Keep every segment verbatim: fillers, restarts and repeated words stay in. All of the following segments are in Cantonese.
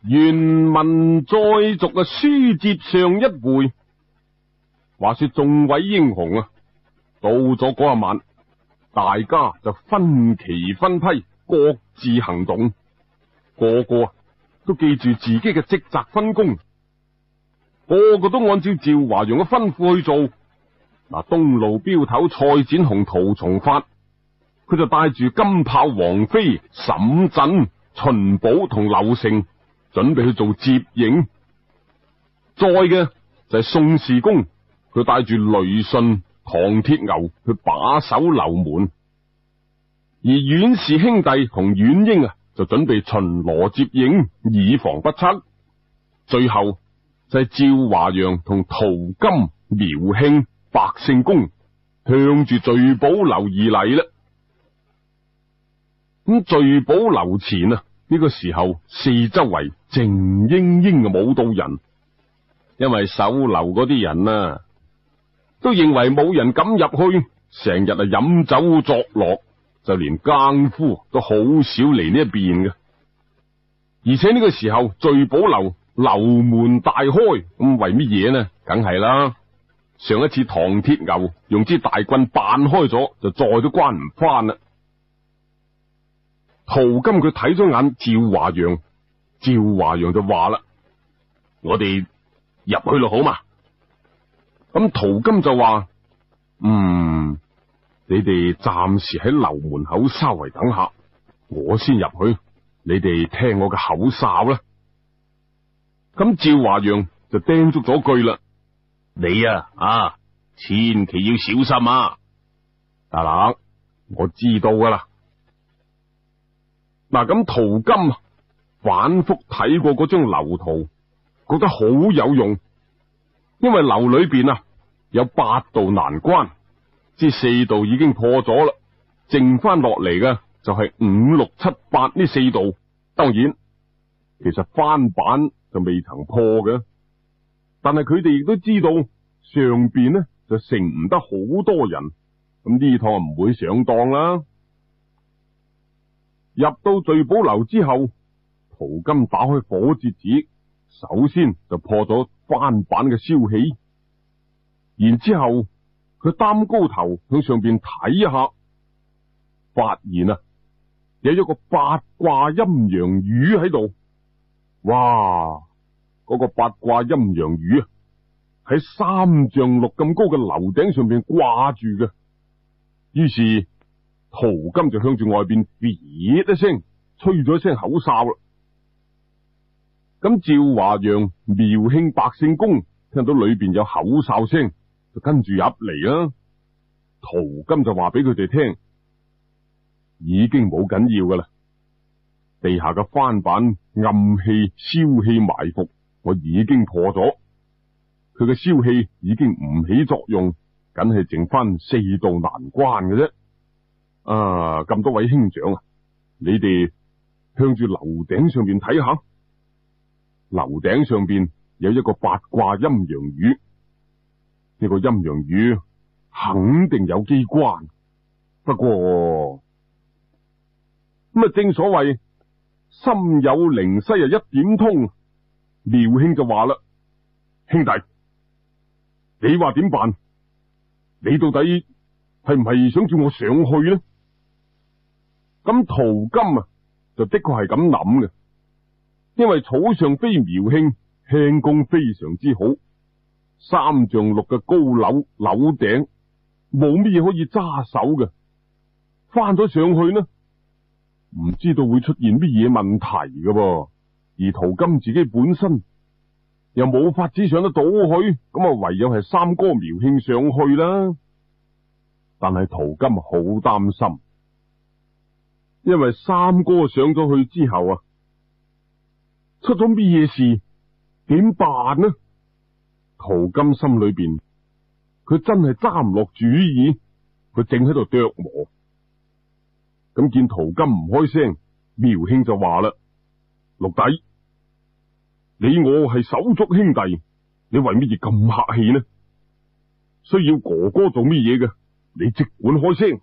原文再續啊，書接上一回。話說眾位英雄啊，到咗嗰一晚，大家就分期分批，各自行動，個個都記住自己嘅職責分工，個個都按照趙華陽嘅吩咐去做。嗱，東路標頭蔡展鴻、陶從發，佢就帶住金豹王妃、沈震、秦寶同劉成，準備去做接應。再嘅就係宋氏公，佢帶住雷順、唐鐵牛去把守樓門，而阮氏兄弟同阮英啊，就準備巡邏接應，以防不測。最後就係趙華陽同陶金、苗慶、白勝公向住聚寶樓而嚟啦。咁聚寶樓前啊，呢個時候四周圍靜英英嘅冇到人，因為守樓嗰啲人啊，都認為冇人敢入去，成日啊飲酒作樂，就連更夫都好少嚟呢一邊嘅。而且呢個時候聚寶樓樓門大開，咁為乜嘢呢？梗係啦，上一次唐鐵牛用支大棍扮開咗，就再都關唔翻啦。陶金佢睇咗眼趙華陽，趙華陽就話啦：我哋入去咯，好嘛？咁陶金就話：嗯，你哋暫時喺樓門口稍為等下，我先入去，你哋聽我嘅口哨啦。咁趙華陽就叮囑咗句啦：你啊啊，千祈要小心啊！大郎，我知道噶啦。嗱，咁陶金反覆睇過嗰張樓圖，覺得好有用，因為樓裏邊啊有八道難關，即四道已經破咗啦，剩翻落嚟嘅就係五六七八呢四道。當然，其實翻版就未曾破嘅，但係佢哋亦都知道上邊呢就盛唔得好多人，咁呢趟唔會上當啦。入到聚寶樓之後，陶金打開火折子，首先就破咗翻版嘅消息，然之後佢擔高頭向上邊睇一下，發現啊有一個八卦陰陽魚喺度。哇！嗰個八卦陰陽魚啊喺三丈六咁高嘅樓頂上邊掛住嘅，於是陶金就向住外邊咇一聲吹咗一聲口哨啦。咁趙華陽、苗慶、白勝公聽到裏邊有口哨聲，就跟住入嚟啦。陶金就話俾佢哋聽，已經冇緊要噶啦，地下嘅翻版暗器、消氣埋伏，我已經破咗，佢嘅消氣已經唔起作用，梗係剩翻四道難關嘅啫。啊！咁多位兄長啊，你哋向住樓頂上邊睇下，樓頂上邊有一個八卦陰陽魚，呢個陰陽魚肯定有機關。不過咁啊，正所謂心有靈犀啊，一點通。苗兄就話啦：兄弟，你話點辦？你到底係唔係想叫我上去呢？咁陶金啊，就的確係咁諗嘅，因為草上飛苗慶輕功非常之好，三丈六嘅高樓樓頂冇乜嘢可以揸手嘅，翻咗上去呢，唔知道會出現乜嘢問題嘅噃。而陶金自己本身又冇法子上得到去，咁啊唯有係三哥苗慶上去啦。但係陶金好擔心，因為三哥上咗去之後啊，出咗乜嘢事點辦呢？陶金心裏邊佢真係揸唔落主意，佢正喺度琢磨。咁見陶金唔開聲，苗慶就話啦：六弟，你我係手足兄弟，你為乜嘢咁客氣呢？需要哥哥做乜嘢嘅，你即管開聲。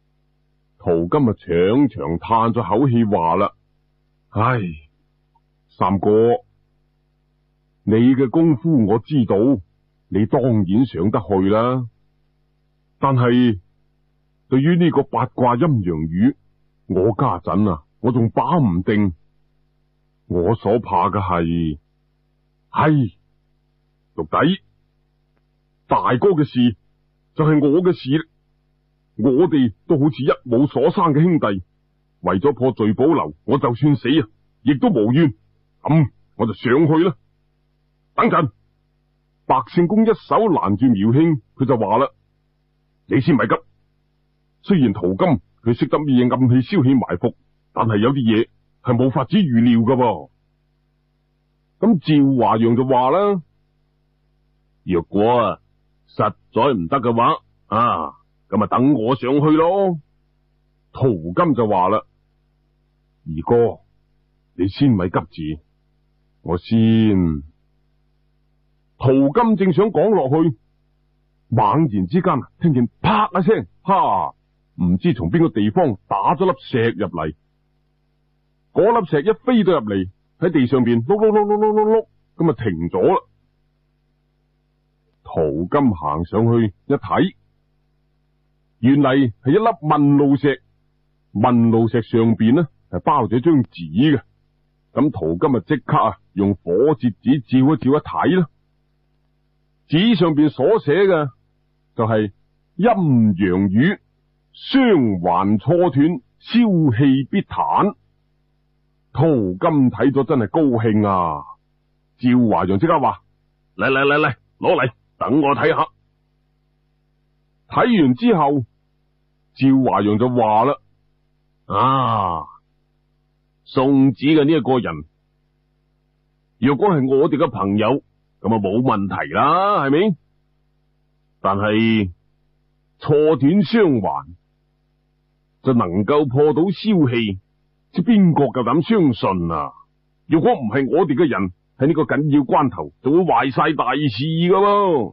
陶金啊長長嘆咗口氣話啦：唉， 三哥，你嘅功夫我知道，你當然上得去啦。但係對於呢個八卦陰陽魚，我家陣啊，我仲把唔定。我所怕嘅係，係六弟，大哥嘅事就係我嘅事。我哋都好似一母所生嘅兄弟，為咗破聚寶樓，我就算死啊，亦都無怨。咁、嗯、我就上去啦。等陣，白聖公一手攔住苗兄，佢就話啦：你先咪急。雖然淘金佢識得咩嘢暗器、消氣、埋伏，但係有啲嘢係冇法子預料噶噃。咁趙華陽就話啦：若果啊實在唔得嘅話，啊咁啊等我上去咯。淘金就話啦：二哥，你先咪急住，我先。淘金正想講落去，猛然之間聽見啪一聲，哈！唔知從邊個地方打咗粒石入嚟。嗰粒石一飛到入嚟，喺地上邊碌碌碌碌碌碌碌，咁啊停咗啦。淘金行上去一睇，原嚟係一粒問路石。問路石上邊呢係包咗張紙嘅。咁淘金啊即刻啊用火折紙照一照一睇啦。紙上邊所寫嘅就係陰陽魚雙環錯斷，消氣必彈。淘金睇咗真係高興啊！趙華陽即刻話：嚟嚟嚟嚟，攞嚟，等我睇下。睇完之後，趙華陽就話啦：啊，送紙嘅呢一個人，若果係我哋嘅朋友，咁啊冇問題啦，係咪？但係錯斷雙環就能夠破到消氣，即邊個夠膽相信啊？如果唔係我哋嘅人，喺呢個緊要關頭就會壞晒大事噶喎。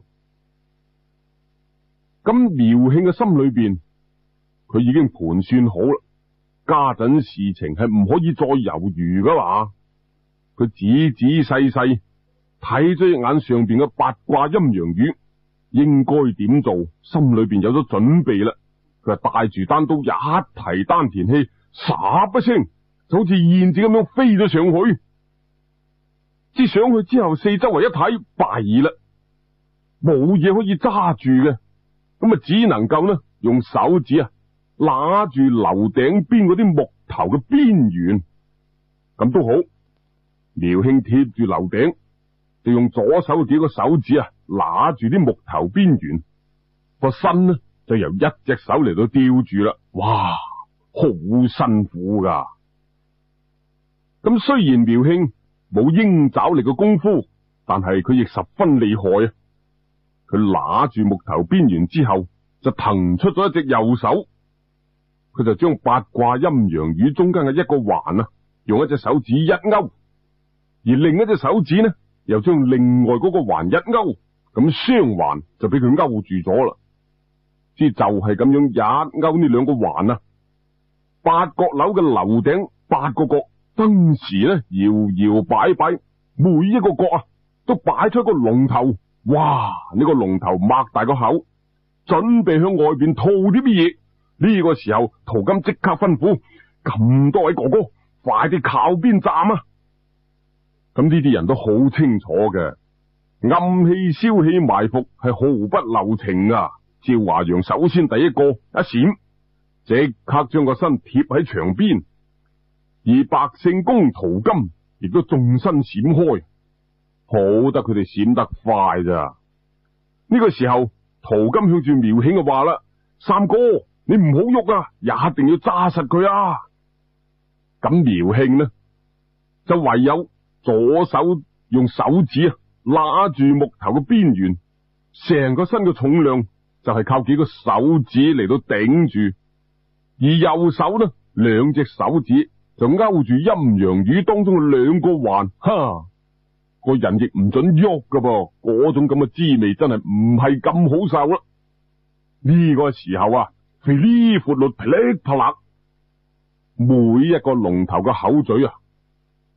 咁苗慶嘅心裏邊，佢已經盤算好啦，家陣事情係唔可以再猶豫噶嘛。佢仔仔細細睇咗一眼上邊嘅八卦陰陽魚，應該點做，心裏邊有咗準備啦。佢係帶住單刀一提丹田氣，唰一聲就好似燕子咁樣飛咗上去。之上去之後，四周圍一睇，弊啦，冇嘢可以揸住嘅，咁啊只能夠呢用手指啊揦住樓頂邊嗰啲木頭嘅邊緣，咁都好。苗慶貼住樓頂，就用左手幾個手指啊揦住啲木頭邊緣，個身呢就由一隻手嚟到吊住啦。哇，好辛苦噶！咁雖然苗慶冇鷹爪力嘅功夫，但係佢亦十分厲害啊！佢揦住木頭邊緣之後，就騰出咗一隻右手，佢就將八卦陰陽魚中間嘅一個環啊，用一隻手指一勾，而另一隻手指呢，又將另外嗰個環一勾，咁雙環就俾佢勾住咗啦。即就係咁樣一勾呢兩個環啊，八角樓嘅樓頂八個角，當時呢搖搖擺擺，每一個角啊都擺出一個龍頭。哇！呢個龍頭擘大個口，準備向外邊吐啲乜嘢。呢個時候，淘金即刻吩咐：咁多位哥哥，快啲靠邊站啊！咁呢啲人都好清楚嘅，暗器、消氣、埋伏係毫不留情啊！趙華陽首先第一個一閃，即刻將個身貼喺牆邊，而白聖公、淘金亦都縱身閃開，好得佢哋閃得快咋。呢個時候，淘金向住苗慶就話啦：三哥，你唔好喐啊，一定要揸實佢啊！咁苗慶呢，就唯有左手用手指啊拉住木頭嘅邊緣，成個身嘅重量就係靠幾個手指嚟到頂住，而右手呢，兩隻手指就勾住陰陽魚當中嘅兩個環，哈，個人亦唔准喐噶噃，嗰種咁嘅滋味真係唔係咁好受啦。呢個時候啊，肥呢闊律噼哩啪啦，每一個龍頭嘅口嘴啊，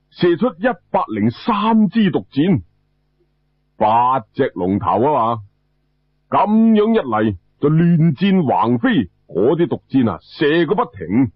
射出一百零三支毒箭，八隻龍頭啊嘛，咁樣一嚟就亂箭橫飛，嗰啲毒箭啊射個不停，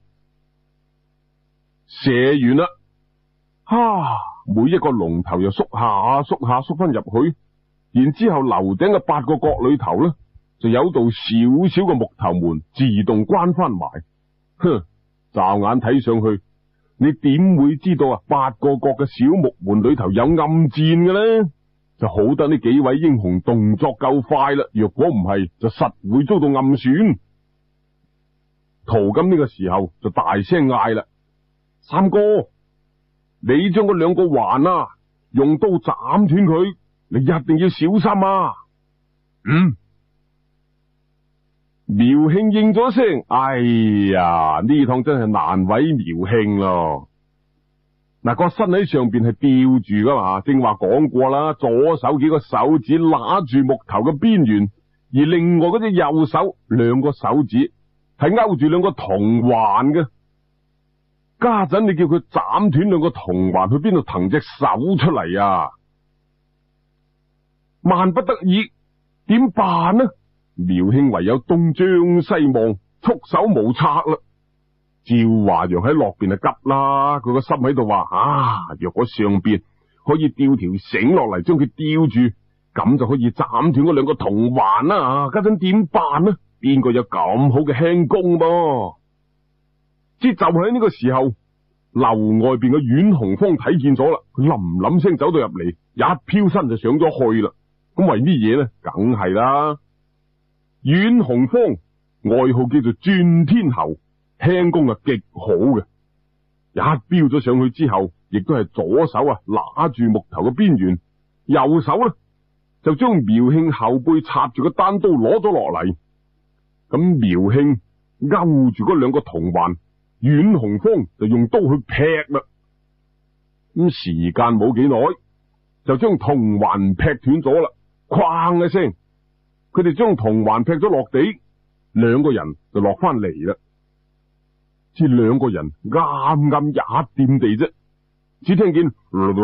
射完啦，哈、啊，每一個龍頭又縮下縮下縮翻入去，然之後樓頂嘅八個角裏頭咧，就有道小小嘅木頭門自動關翻埋。哼，驟眼睇上去，你點會知道啊？八個角嘅小木門裏頭有暗箭嘅咧？就好得呢幾位英雄動作夠快啦，若果唔係，就實會遭到暗損。陶金呢個時候就大聲嗌啦：三哥，你將嗰兩個環啊，用刀斬斷佢，你一定要小心啊！嗯。苗慶應咗聲：哎呀，呢趟真係難為苗慶咯。嗱，個身喺上邊係吊住噶嘛，正話講過啦，左手幾個手指拿住木頭嘅邊緣，而另外嗰隻右手兩個手指係勾住兩個銅環嘅。家陣你叫佢斬斷兩個銅環，去邊度騰隻手出嚟啊？萬不得已，點辦呢？苗慶唯有東張西望，束手無策啦。趙華陽喺落邊就急啦，佢個心喺度話：啊，若果上邊可以吊條繩落嚟，將佢吊住，咁就可以斬斷嗰兩個銅環啦。家陣點辦呢？邊個有咁好嘅輕功噃？即就喺呢個時候，樓外邊嘅阮雄芳睇見咗啦，佢冧冧聲走到入嚟，一飄身就上咗去啦。咁為乜嘢呢？梗係啦。阮雄芳外號叫做轉天猴，輕功啊極好嘅。一飆咗上去之後，亦都係左手啊拿住木頭嘅邊緣，右手呢就將苗慶後背插住個單刀攞咗落嚟。咁苗慶勾住嗰兩個銅環，阮雄芳就用刀去劈啦。咁時間冇幾耐，就將銅環劈斷咗啦，哐一聲。佢哋將銅環劈咗落地，兩個人就落翻嚟啦。只兩個人啱啱一掂地啫，只聽見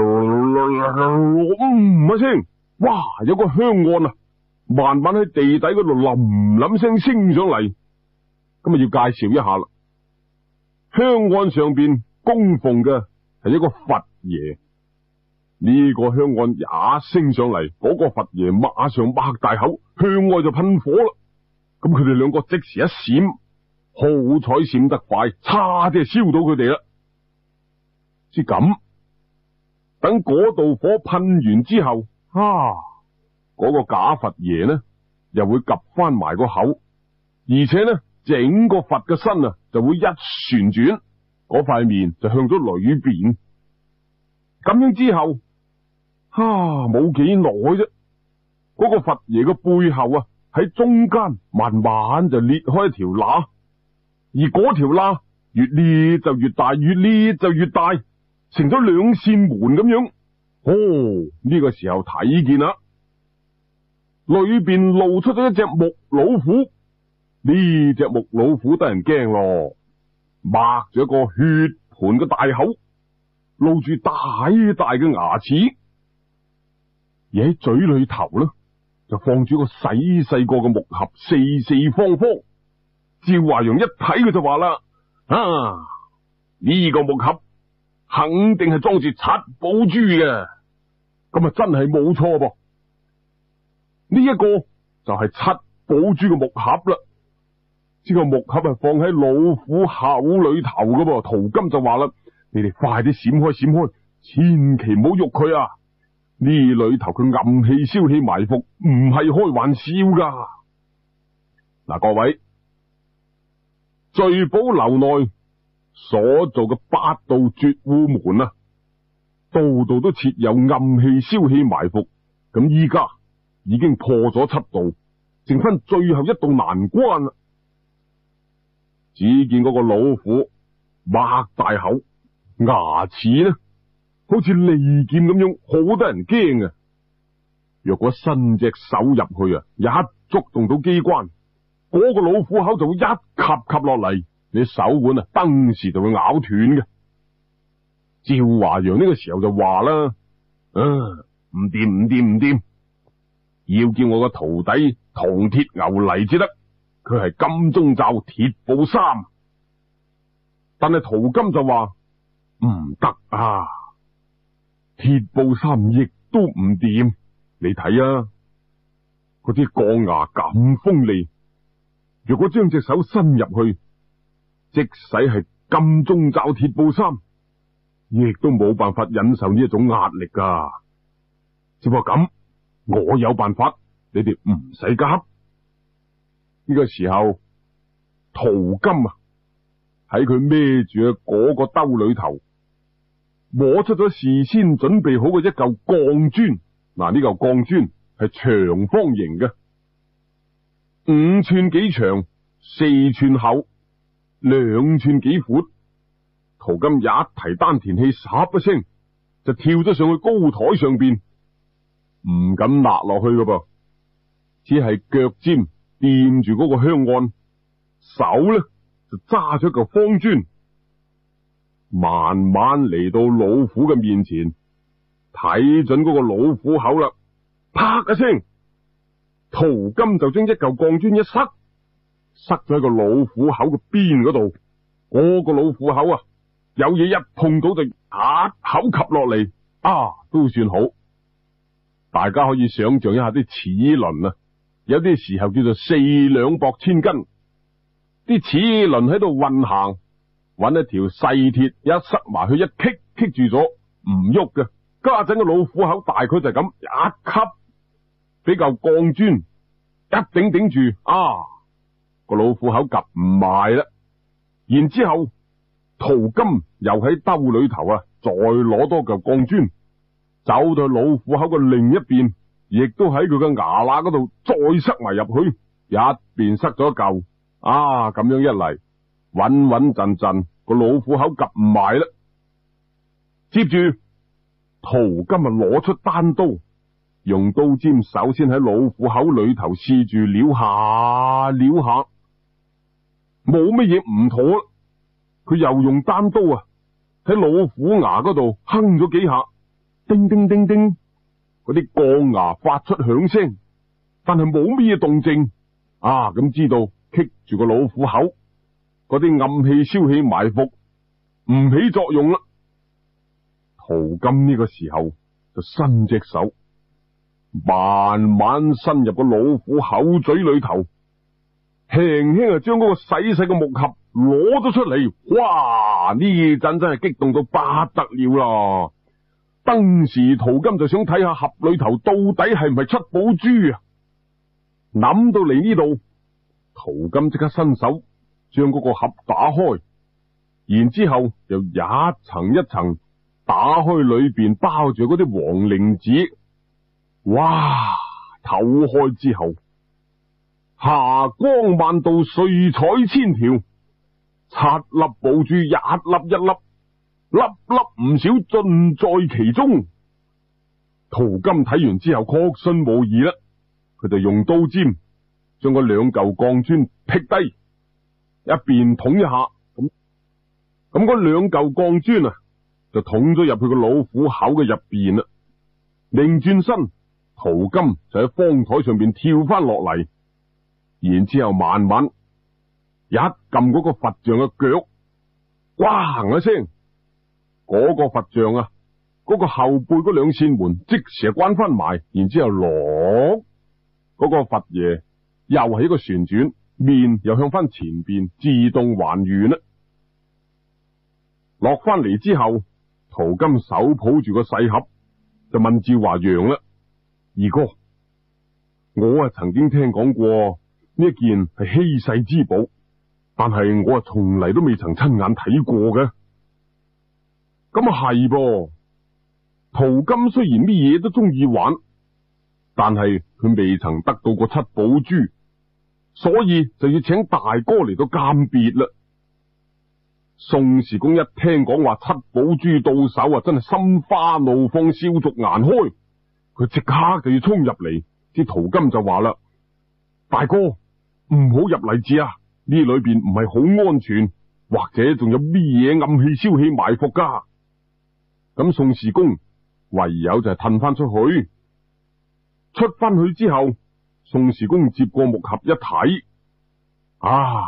嗯一聲，哇！有個香案啊，慢慢喺地底嗰度冧冧聲升上嚟。咁啊，要介紹一下啦。香案上邊供奉嘅係一個佛爺。呢個香案一升上嚟，嗰個佛爺馬上擘大口，向外就噴火啦。咁佢哋兩個即時一閃，好彩閃得快，差啲係燒到佢哋啦。即咁，等嗰道火噴完之後，啊，嗰個假佛爺呢又會夾翻埋個口，而且呢整個佛嘅身啊就會一旋轉，嗰塊面就向咗裏邊。咁樣之後，哈，冇幾耐啫，嗰個佛爺嘅背後啊，喺中間慢慢就裂開一條罅，而嗰條罅越裂就越大，越裂就越大，成咗兩扇門咁樣。哦，呢個時候睇見啦，裏邊露出咗一隻木老虎。呢隻木老虎得人驚咯，擘住一個血盆嘅大口，露住大大嘅牙齒。而喺嘴裏頭呢，就放住個細細個嘅木盒，四四方方。趙華陽一睇佢就話啦：啊，呢個木盒肯定係裝住七寶珠嘅，咁啊真係冇錯噃。呢一個就係七寶珠嘅木盒啦。呢個木盒係放喺老虎口裏頭噶噃。陶金就話啦：你哋快啲閃開閃開，千祈唔好喐佢啊！呢裏頭佢暗器消氣埋伏，唔係開玩笑噶。嗱，各位，聚寶樓內所做嘅八道絕戶門啊，度度都設有暗器消氣埋伏。咁依家已經破咗七道，剩翻最後一道難關啦。只見嗰個老虎擘大口，牙齒呢好似利劍咁樣，好得人驚啊！若果伸隻手入去啊，一觸動到機關，嗰個老虎口就會一吸吸落嚟，你手腕啊，當時就會咬斷嘅。 趙華陽呢個時候就話啦：啊，唔掂唔掂唔掂，要叫我個徒弟銅鐵牛嚟至得，佢係金鐘罩鐵布衫。但係陶金就話唔得啊，鐵布衫亦都唔掂。你睇啊，嗰啲鋼牙咁鋒利，如果將隻手伸入去，即使係金鐘罩鐵布衫，亦都冇辦法忍受呢一種壓力噶。只不過咁，我有辦法，你哋唔使急。呢個時候，陶金啊喺佢孭住嘅嗰個兜裏頭，摸出咗事先準備好嘅一嚿鋼磚。嗱，呢嚿鋼磚係長方形嘅，五寸幾長，四寸厚，兩寸幾闊。陶金一提丹田氣，霎一聲就跳咗上去高台上邊，唔敢揦落去噶噃，只係腳尖掂住嗰個香案，手咧就揸咗嚿方磚，慢慢嚟到老虎嘅面前，睇準嗰個老虎口啦，啪一聲，陶金就將一嚿鋼磚一塞，塞咗喺個老虎口嘅邊嗰度。嗰個老虎口啊，有嘢一碰到就一口吸落嚟，啊，都算好。大家可以想象一下啲齒輪啊，有啲時候叫做四兩撥千斤，啲齒輪喺度運行，搵一條細鐵一塞埋去，一棘棘住咗唔喐嘅。家陣個老虎口大概就係咁一吸，俾嚿鋼磚一頂頂住，啊，個老虎口夾唔埋啦。然之後陶金又喺兜裏頭啊，再攞多嚿鋼磚，走到老虎口嘅另一邊，亦都喺佢嘅牙罅嗰度再塞埋入去，一邊塞咗一嚿，啊，咁樣一嚟，穩穩陣陣個老虎口夾唔埋啦。接住陶金啊攞出單刀，用刀尖首先喺老虎口裏頭試住撩下撩下，冇乜嘢唔妥，佢又用單刀啊喺老虎牙嗰度哼咗幾下，叮叮叮叮，嗰啲鋼牙發出響聲，但係冇乜嘢動靜，啊，咁知道棘住個老虎口，嗰啲暗氣消氣埋伏唔起作用啦。陶金呢個時候就伸隻手，慢慢伸入個老虎口嘴裏頭，輕輕啊將嗰個細細嘅木盒攞咗出嚟。哇！呢陣真係激動到不得了啦！當時陶金就想睇下盒裏頭到底係唔係七寶珠啊！諗到嚟呢度，陶金即刻伸手將嗰個盒打開，然之後又一層一層打開裏邊包住嗰啲黃靈紙。哇！透開之後，霞光萬道，瑞彩千條，七粒寶珠一粒一粒，粒粒唔少，盡在其中。陶金睇完之後確信無疑啦，佢就用刀尖將嗰兩嚿鋼磚劈低，一邊捅一下，咁咁嗰兩嚿鋼磚啊就捅咗入去個老虎口嘅入邊啦。擰轉身，陶金就喺方台上邊跳翻落嚟，然之後慢慢一撳嗰個佛像嘅腳，咣一聲，嗰個佛像啊，嗰個後背嗰兩扇門即時關翻埋，然之後落嗰個佛爺又係一個旋轉，面又向翻前邊自動還原啦。落翻嚟之後，陶金手抱住個細盒，就問趙華陽啦：二哥，我啊曾經聽講過呢一件係稀世之寶，但係我啊從嚟都未曾親眼睇過嘅。咁啊係噃，陶金雖然乜嘢都中意玩，但係佢未曾得到過七寶珠，所以就要請大哥嚟到鑑別啦。宋時公一聽講話七寶珠到手啊，真係心花怒放，笑逐顏開，佢即刻就要衝入嚟。啲陶金就話啦：大哥，唔好入嚟住啊，呢裏邊唔係好安全，或者仲有咩嘢暗氣消氣埋伏噶。 咁宋氏公唯有就係褪翻出去。出翻去之後，宋氏公接過木盒一睇，啊，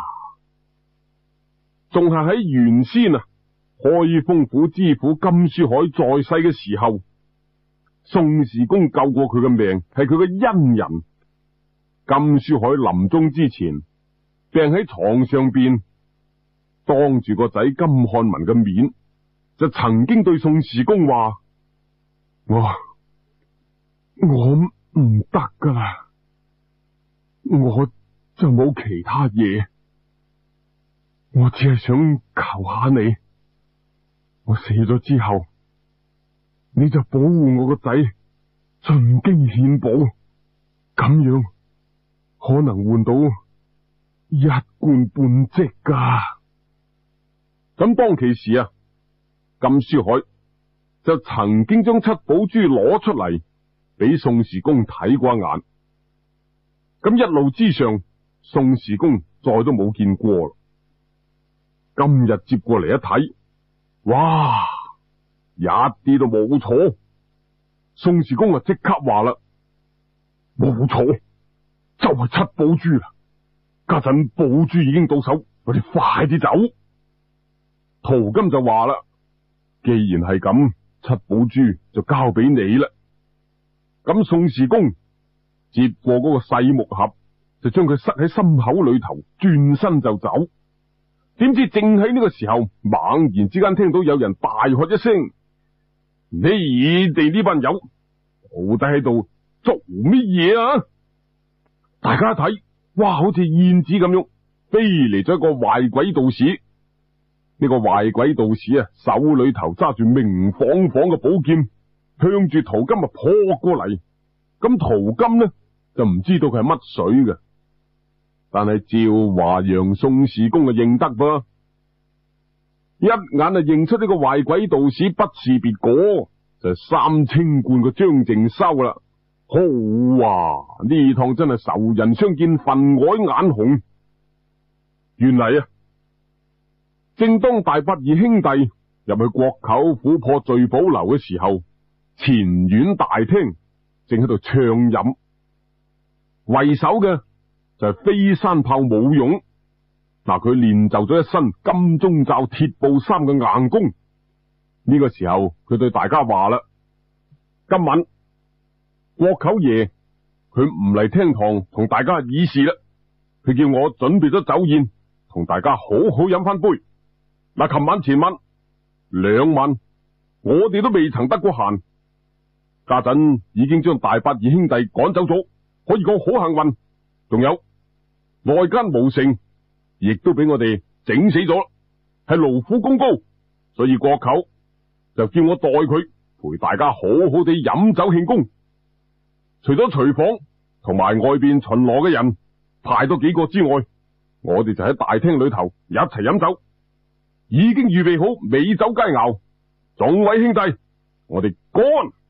仲係喺原先啊開封府知府金書海在世嘅時候，宋氏公救過佢嘅命，係佢嘅恩人。金書海臨終之前，病喺床上邊，當住個仔金漢文嘅面，就曾經對宋氏公話：我我唔得噶啦，我就冇其他嘢，我只係想求下你，我死咗之後，你就保護我個仔，盡經獻寶，咁樣可能換到一官半職噶。咁當其時啊，金書海就曾經將七寶珠攞出嚟俾宋氏公睇過一眼。咁一路之上，宋氏公再都冇見過啦。今日接過嚟一睇，哇，一啲都冇錯。宋氏公啊即刻話啦：冇錯，就係七寶珠啦！家陣寶珠已經到手，我哋快啲走。陶金就話啦：既然係咁，七寶珠就交俾你啦。咁宋氏公接過嗰個細木盒，就將佢塞喺心口裏頭，轉身就走。點知正喺呢個時候，猛然之間聽到有人大喝一聲：你哋呢班友到底喺度做乜嘢啊？大家一睇，哇，好似燕子咁樣飛嚟咗一個壞鬼道士。呢個壞鬼道士啊，手裏頭揸住明晃晃嘅寶劍，向住陶金啊撲過嚟。咁陶金呢就唔知道佢係乜水嘅，但係趙華陽宋氏公啊認得噃，一眼啊認出呢個壞鬼道士不是別個，就係三清觀嘅張靜修啦。好啊，呢趟真係仇人相見分外眼紅。原嚟啊，正當大八義兄弟入去國舅府破聚寶樓嘅時候，前院大廳正喺度暢飲，為首嘅就係飛山炮武勇。嗱，佢練就咗一身金鐘罩鐵布衫嘅硬功。呢、這個時候，佢對大家話啦：今晚國舅爺佢唔嚟廳堂同大家議事啦，佢叫我準備咗酒宴，同大家好好飲翻杯。嗱，琴晚前晚兩晚，我哋都未曾得過閒，家陣已經將大八義兄弟趕走咗，可以講好幸運。仲有外間無城，亦都俾我哋整死咗，係勞苦功高，所以國舅就叫我代佢陪大家好好地飲酒慶功。除咗廚房同埋外邊巡邏嘅人派多幾個之外，我哋就喺大廳裏頭一齊飲酒，已經預備好美酒佳肴。眾位兄弟，我哋乾！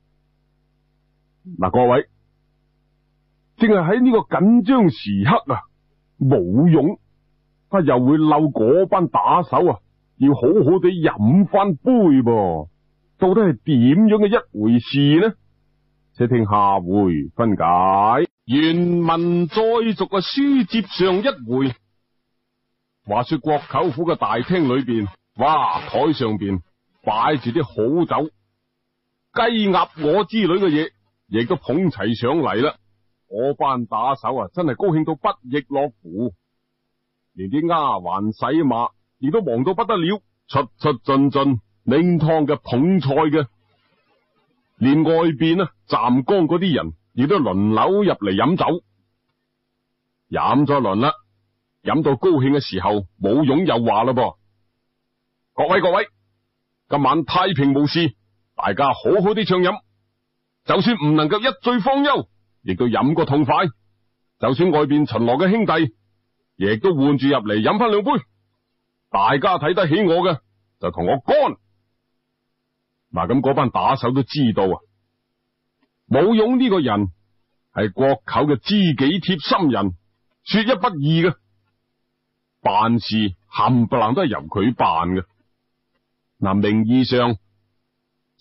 嗱，各位，正係喺呢個緊張時刻啊，武勇啊又會嬲嗰班打手啊，要好好地飲翻杯噃，到底係點樣嘅一回事呢？且聽下回分解。原文再續嘅書接上一回，話說國舅府嘅大廳裏邊，哇，台上邊擺住啲好酒，雞鴨鵝之類嘅嘢，亦都捧齊上嚟啦。嗰班打手啊，真係高興到不亦樂乎，連啲丫鬟洗馬亦都忙到不得了，出出進進拎湯嘅捧菜嘅。連外邊啊站崗嗰啲人亦都輪流入嚟飲酒，飲咗輪啦，飲到高興嘅時候，武勇又話啦噃：各位各位，今晚太平無事，大家好好地暢飲，就算唔能夠一醉方休，亦都飲個痛快。就算外邊巡邏嘅兄弟，亦都換住入嚟飲翻兩杯。大家睇得起我嘅，就同我乾。嗱，咁嗰班打手都知道啊，武勇呢個人係國舅嘅知己貼心人，說一不二嘅，辦事冚唪唥都係由佢辦嘅。嗱，名義上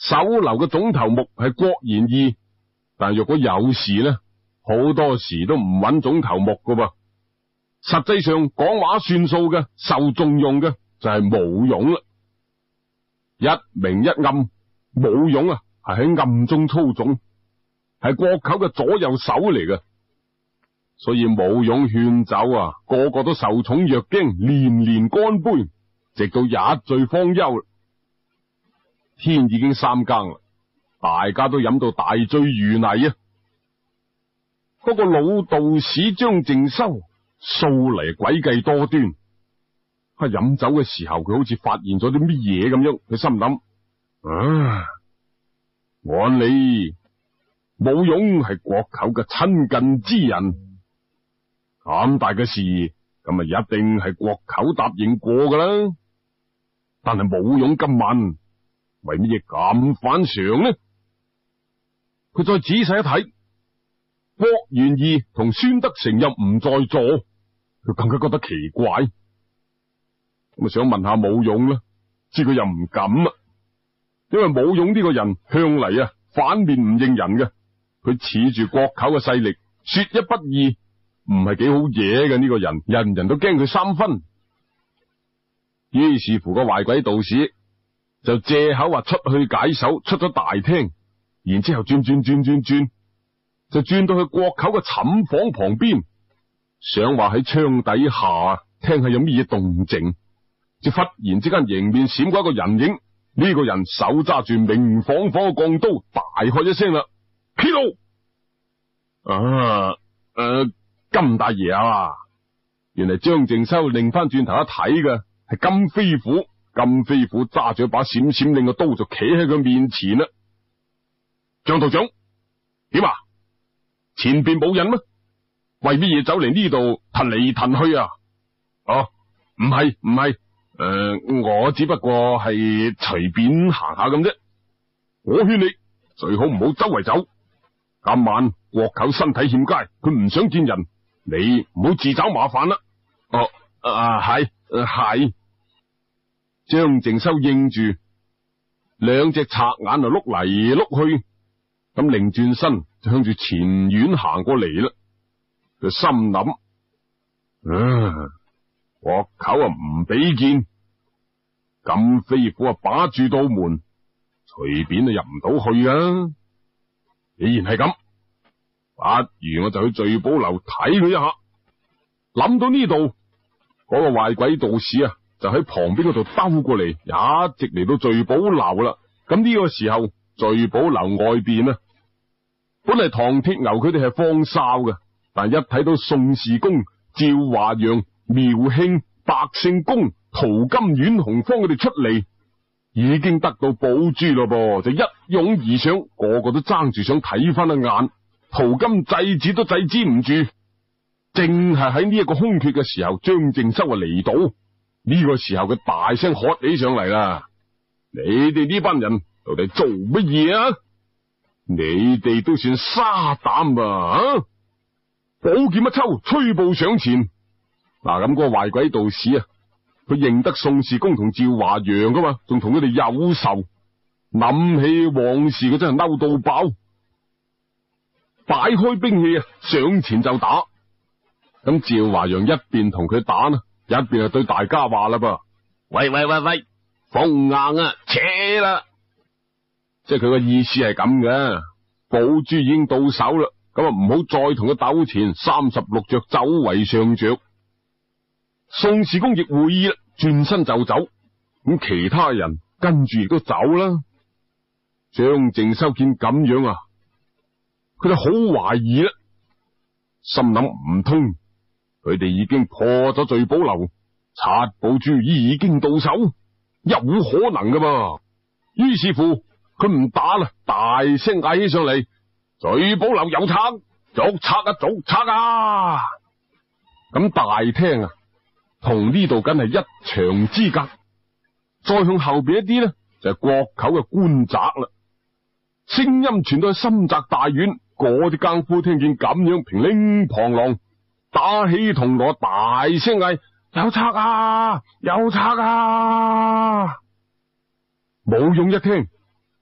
守樓嘅總頭目係郭賢義，但若果有事呢，好多時都唔揾總頭目噶噃。實際上講話算數嘅、受重用嘅就係武勇啦。一明一暗，武勇啊係喺暗中操縱，係郭舅嘅左右手嚟嘅。所以武勇勸酒啊，個個都受寵若驚，連連乾杯，直到一醉方休。天已經三更啦，大家都飲到大醉如泥啊。嗰個老道士張靜修素嚟詭計多端，喺飲酒嘅時候，佢好似發現咗啲乜嘢咁樣，佢心諗：啊，按理武勇係郭舅嘅親近之人，咁大嘅事，咁啊一定係郭舅答應過噶啦。但係武勇今晚為乜嘢咁反常呢？佢再仔細一睇，郭元義同孫德成又唔在座，佢更加覺得奇怪。咁啊想問下武勇啦，知佢又唔敢啊，因為武勇呢個人向嚟啊反面唔認人嘅，佢恃住郭舅嘅勢力，說一不二，唔係幾好嘢嘅呢個人，人人都驚佢三分。於是乎個壞鬼道士就借口話出去解手，出咗大廳，然之後轉轉轉轉轉，就轉到去郭舅嘅寢房旁邊，想話喺窗底下聽下有乜嘢動靜。就忽然之間迎面閃過一個人影，呢、這個人手揸住明晃晃嘅鋼刀，大喝一聲啦：企度！啊，誒、呃，金大爺啊！原來張靜修擰翻轉頭一睇嘅係金飛虎，金飛虎揸住一把閃閃令嘅刀就企喺佢面前啦。張道長，點啊？前邊冇人咩？為乜嘢走嚟呢度騰嚟騰去啊？哦，唔係唔係，誒、呃，我只不過係隨便行下咁啫。我勸你最好唔好周圍走。今晚郭舅身體欠佳，佢唔想見人，你唔好自找麻煩啦。哦，啊係係。張靜修應住，兩隻賊眼就碌嚟碌去，咁擰轉身就向住前院行過嚟啦。佢心諗：啊，郭舅啊唔俾見，金飛虎啊把住道門，隨便就入唔到去啊。既然係咁，不如我就去聚寶樓睇佢一下。諗到呢度，嗰個壞鬼道士啊，就喺旁邊嗰度兜過嚟，一直嚟到聚寶樓啦。咁呢個時候，聚寶樓外邊啊，本嚟唐鐵牛佢哋係放哨嘅，但一睇到宋氏公、趙華陽、苗慶、白勝公、陶金、阮紅芳佢哋出嚟，已經得到寶珠咯噃，就一擁而上，個個都爭住想睇翻一眼。陶金制止都制止唔住，正係喺呢一個空缺嘅時候，張靜修啊嚟到。呢個時候佢大聲喝起上嚟啦：你哋呢班人到底做乜嘢啊？你哋都算沙膽啊！寶劍一抽，吹步上前。嗱，咁嗰個壞鬼道士啊，佢認得宋氏公同趙華陽噶嘛，仲同佢哋有仇，諗起往事佢真係嬲到爆，擺開兵器啊，上前就打。咁趙華陽一邊同佢打呢，一邊就對大家話啦噃：喂喂喂喂，風硬啊，扯啦！即係佢個意思係咁嘅，寶珠已經到手啦，咁啊唔好再同佢糾纏，三十六着走為上着。宋氏公亦會意啦，轉身就走。咁其他人跟住亦都走啦。張靜修見咁樣啊，佢就好懷疑啦，心諗唔通佢哋已經破咗聚寶樓，賊寶珠已經到手，有可能噶嘛？於是乎佢唔打啦，大聲嗌起上嚟：聚寶樓有賊，捉賊啊，捉賊啊！咁大廳啊，同呢度梗係一牆之隔。再向後邊一啲呢，就係、是、郭舅嘅官宅啦。聲音傳到去深宅大院，嗰啲更夫聽見咁樣平拎螳螂，打起銅鑼，大聲嗌：有賊啊，有賊啊！武勇一聽，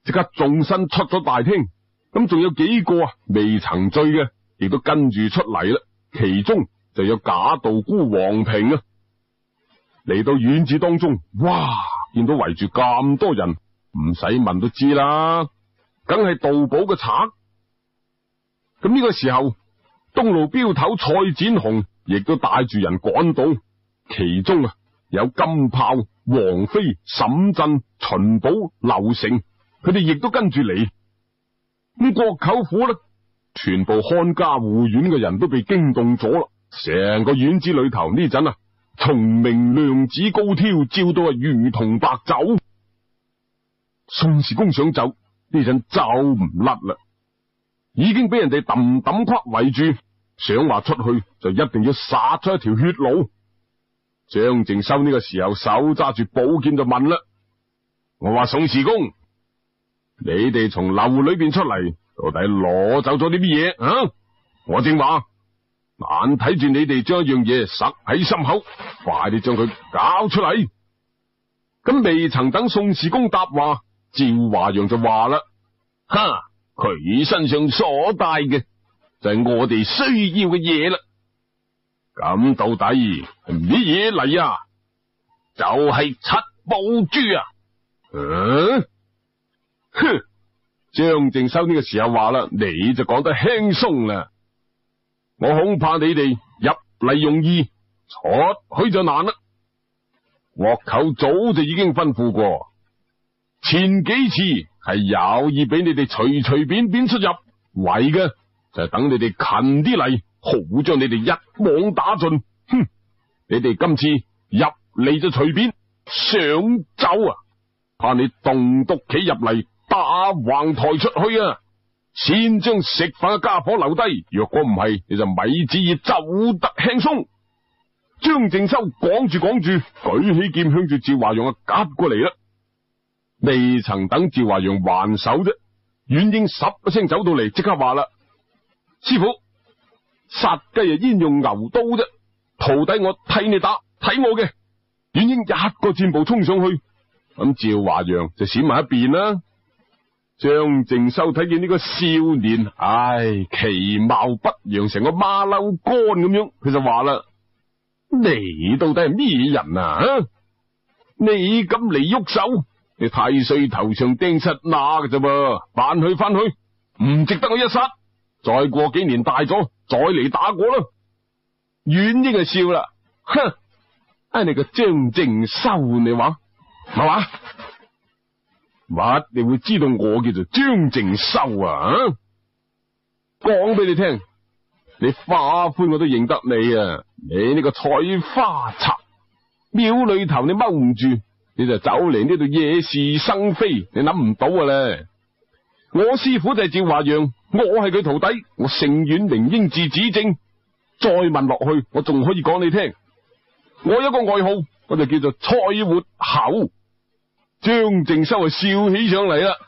即刻縱身出咗大廳。咁仲有幾個啊未曾醉嘅，亦都跟住出嚟啦。其中就有假道姑王平啊，嚟到院子當中，哇！見到圍住咁多人，唔使問都知啦，梗係盜寶嘅賊。咁呢個時候，東路鏢頭蔡展雄亦都帶住人趕到，其中啊有金豹、王妃、沈震、秦寶、劉成，佢哋亦都跟住嚟。咁郭舅父呢，全部看家護院嘅人都被驚動咗啦，成個院子裏頭呢陣啊，蟲鳴亮子高挑，照到啊如同白晝。宋氏公想走，呢陣走唔甩啦，已經俾人哋揼揼框圍住，想話出去就一定要殺出一條血路。張靜修呢個時候手揸住寶劍就問啦：我話宋氏公，你哋從樓裏邊出嚟，到底攞走咗啲乜嘢啊？我正話眼睇住你哋將一樣嘢塞喺心口，快啲將佢搞出嚟。咁未曾等宋氏公答話，趙華陽就話啦：哈，佢身上所帶嘅就係我哋需要嘅嘢啦。咁到底係乜嘢嚟啊？就係、是、七寶珠啊！嗯，哼！張靜修呢個時候話啦，你就講得輕鬆啦。我恐怕你哋入嚟容易，出去就難啦。岳舅早就已經吩咐過，前幾次係有意俾你哋隨隨便便出入，為嘅就係等你哋勤啲嚟，好將你哋一網打盡。哼！你哋今次入嚟就隨便，想走啊，怕你棟篤企入嚟打橫抬出去啊！先將食飯嘅家伙留低，若果唔係，你就咪旨意走得輕鬆。張靜修講住講住，舉起劍向住趙華陽啊夾過嚟啦。未曾等趙華陽還手啫，阮英十一聲走到嚟，即刻話啦：師傅，殺雞啊焉用牛刀啫？徒弟我替你打，睇我嘅。阮英一個箭步衝上去，咁趙華陽就閃埋一邊啦。張靜修睇見呢個少年，唉，其貌不揚，成個馬騮乾咁樣，佢就話啦：你到底係咩人啊？啊你咁嚟喐手，你太歲頭上釘七乸嘅啫噃，翻去翻去，唔值得我一殺。再過幾年大咗，再嚟打過啦。阮英就笑啦，哼，唉，你個張靜修，你話係嘛？乜你會知道我叫做張靜修啊？講俾你聽，你花魁我都認得你啊！你呢個採花賊，廟裏頭你踎唔住，你就走嚟呢度惹是生非，你諗唔到啊咧！我師傅就係趙華陽，我係佢徒弟，我姓阮名英字子正。再問落去，我仲可以講你聽，我有個外號，我就叫做蔡活猴。張靜修啊笑起上嚟啦，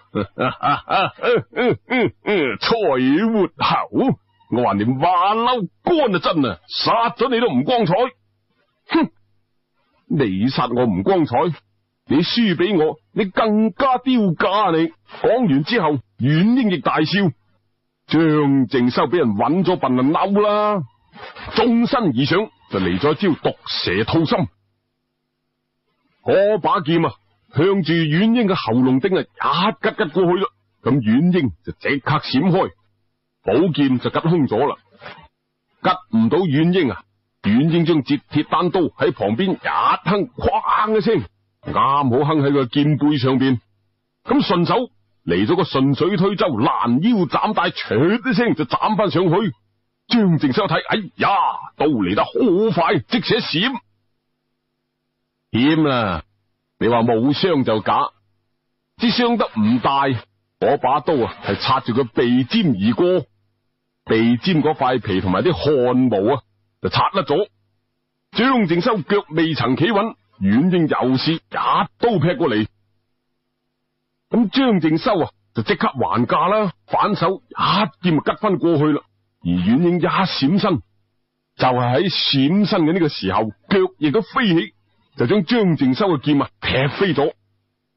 蔡活猴，我話你馬騮乾啊真啊，殺咗你都唔光彩。哼，你殺我唔光彩，你輸俾我，你更加丟架啊你！講完之後，阮英亦大笑。張靜修俾人揾咗笨啊嬲啦，縱身而上就嚟咗一招毒蛇吐心，嗰把劍啊向住阮英嘅喉嚨釘啊一吉吉過去啦，咁阮英就即刻閃開，寶劍就吉空咗啦，吉唔到阮英啊！阮英將截鐵單刀喺旁邊一哼，哐一聲，啱好哼喺個劍背上邊，咁順手嚟咗個順水推舟，攔腰斬帶，唰一聲就斬翻上去。張靜修睇，哎呀，刀嚟得好快，即寫閃險啦！你話冇傷就假，只傷得唔大，嗰把刀啊係插住佢鼻尖而過，鼻尖嗰塊皮同埋啲汗毛啊就擦甩咗。張靜修腳未曾企穩，阮英又是一刀劈過嚟，咁張靜修啊就即刻還價啦，反手一劍就吉翻過去啦。而阮英一閃身，就係喺閃身嘅呢個時候，腳亦都飛起，就將張靜修嘅劍啊劈飛咗。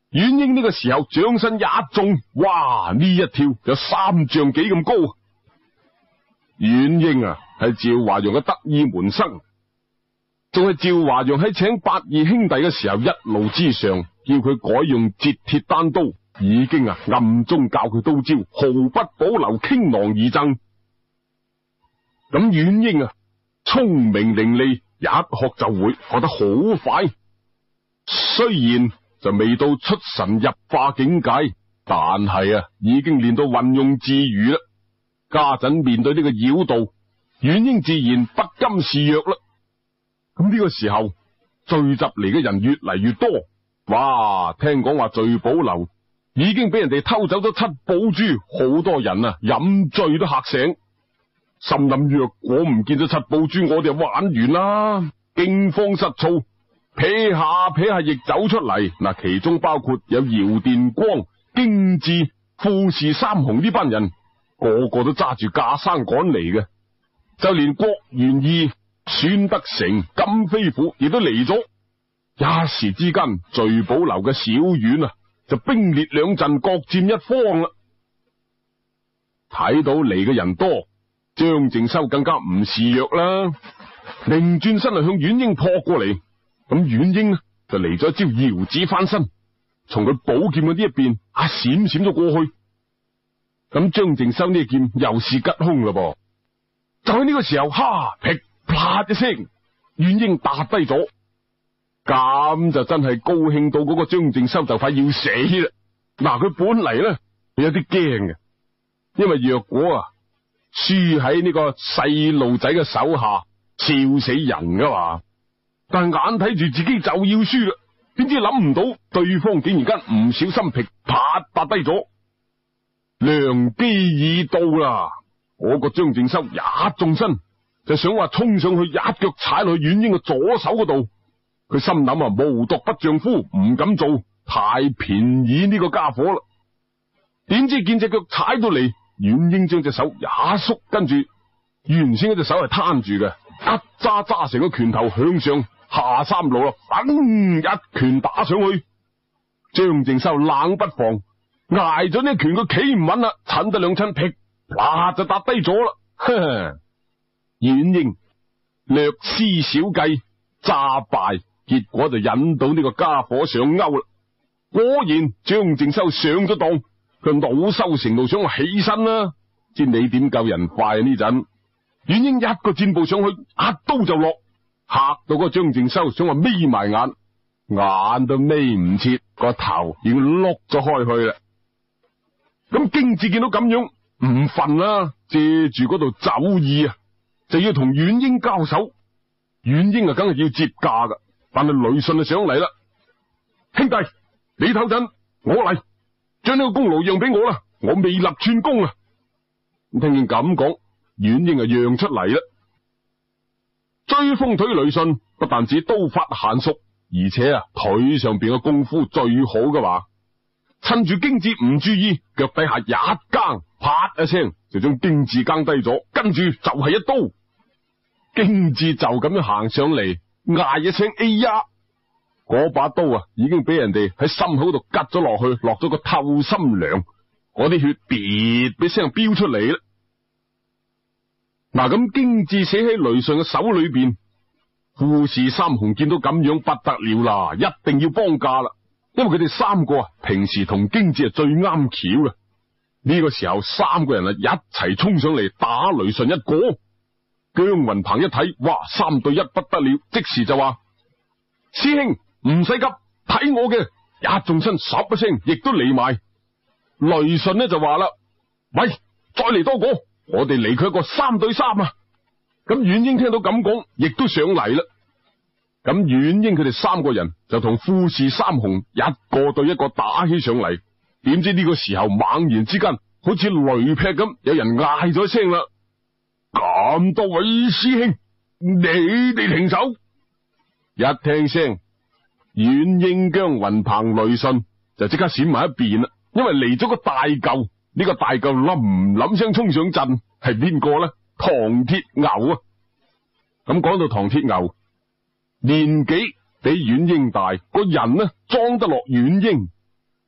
阮英呢個時候掌身一中，哇！呢一跳有三丈幾咁高。阮英啊，係趙華陽嘅得意門生，仲係趙華陽喺請八義兄弟嘅時候，一路之上叫佢改用截鐵單刀，已經啊暗中教佢刀招，毫不保留，傾囊而贈。咁阮英啊，聰明伶俐，一學就會，學得好快。雖然就未到出神入化境界，但係啊，已經練到運用自如啦。家陣面對呢個妖道，阮英自然不甘示弱啦。咁呢個時候聚集嚟嘅人越嚟越多，哇！聽講話聚寶樓已經俾人哋偷走咗七寶珠，好多人啊飲醉都嚇醒，心諗若果唔見咗七寶珠，我哋就玩完啦，驚慌失措，撇下撇下亦走出嚟。嗱，其中包括有姚殿光、京志、富士三雄呢班人，個個都揸住架生趕嚟嘅，就連郭元義、孫德成、金飛虎亦都嚟咗。一時之間，聚寶樓嘅小院啊，就兵列兩陣，各佔一方啦。睇到嚟嘅人多，張靜修更加唔示弱啦，擰轉身嚟向阮英撲過嚟。咁阮英呢就嚟咗一招搖指翻身，從佢寶劍嘅呢一邊啊閃閃咗過去。咁張靜修呢一劍又是吉凶啦噃。就喺呢個時候，哈噼啪一聲，阮英打低咗。咁就真係高興到嗰個張靜修就快要死啦。嗱，佢本嚟咧佢有啲驚嘅，因為若果啊輸喺呢個細路仔嘅手下，笑死人噶嘛。但係眼睇住自己就要輸啦，點知諗唔到對方竟然間唔小心噼啪打低咗。良機已到啦，嗰個張靜修一縱身就想話衝上去一腳踩落去阮英嘅左手嗰度。佢心諗啊，無毒不丈夫，唔敢做，太便宜呢個家伙啦。點知見隻腳踩到嚟，阮英將隻手也縮，跟住原先嗰隻手係攤住嘅，一揸揸成個拳頭向上下三路啦，砰一拳打上去。張靜修冷不防挨咗呢拳，佢企唔穩啦，趁得兩親劈，啪就打低咗啦。呵呵，阮英略施小計，詐敗。結果就引到呢個家伙上鈎啦。果然張靜修上咗當，佢惱羞成怒，想話起身啦。知你點救人快啊？呢陣阮英一個箭步上去，一刀就落，嚇到嗰個張靜修想話眯埋眼，眼都眯唔切，個頭已經碌咗開去啦。咁京志見到咁樣唔忿啦，借住嗰度酒意啊，就要同阮英交手。阮英啊，梗係要接駕噶。但係呂信就上嚟啦，兄弟，你唞陣，我嚟，將呢個功勞讓俾我啦，我未立寸功啊！咁聽見咁講，阮英啊讓出嚟啦。追風腿呂信不但止刀法嫻熟，而且啊腿上邊嘅功夫最好嘅話，趁住京志唔注意，腳底下一更，啪一聲就將京志更低咗，跟住就係一刀，京志就咁樣行上嚟。嗌一聲，哎呀！嗰把刀啊，已經俾人哋喺心口度吉咗落去，落咗個透心涼，嗰啲血別別聲飆出嚟啦。嗱，咁京志寫喺雷順嘅手裏邊，富士三雄見到咁樣不得了啦，一定要幫架啦，因為佢哋三個啊，平時同京志係最啱橋嘅。呢個時候，三個人啊一齊衝上嚟打雷順一個。姜雲鵬一睇，哇，三對一不得了，即時就話：師兄唔使急，睇我嘅！一縱身，唰一聲，亦都嚟埋。雷順呢就話啦：喂，再嚟多個，我哋嚟佢一個三對三啊！咁阮英聽到咁講，亦都上嚟啦。咁阮英佢哋三個人就同富士三雄一個對一個打起上嚟。點知呢個時候猛然之間，好似雷劈咁，有人嗌咗聲啦。咁多位師兄，你哋停手！一聽聲，阮英、姜雲鵬、雷信就即刻閃埋一邊啦。因為嚟咗個大舊，呢、這個大舊冧冧聲衝上陣，係邊個咧？唐鐵牛啊！咁講到唐鐵牛，年紀比阮英大，個人呢裝得落阮英，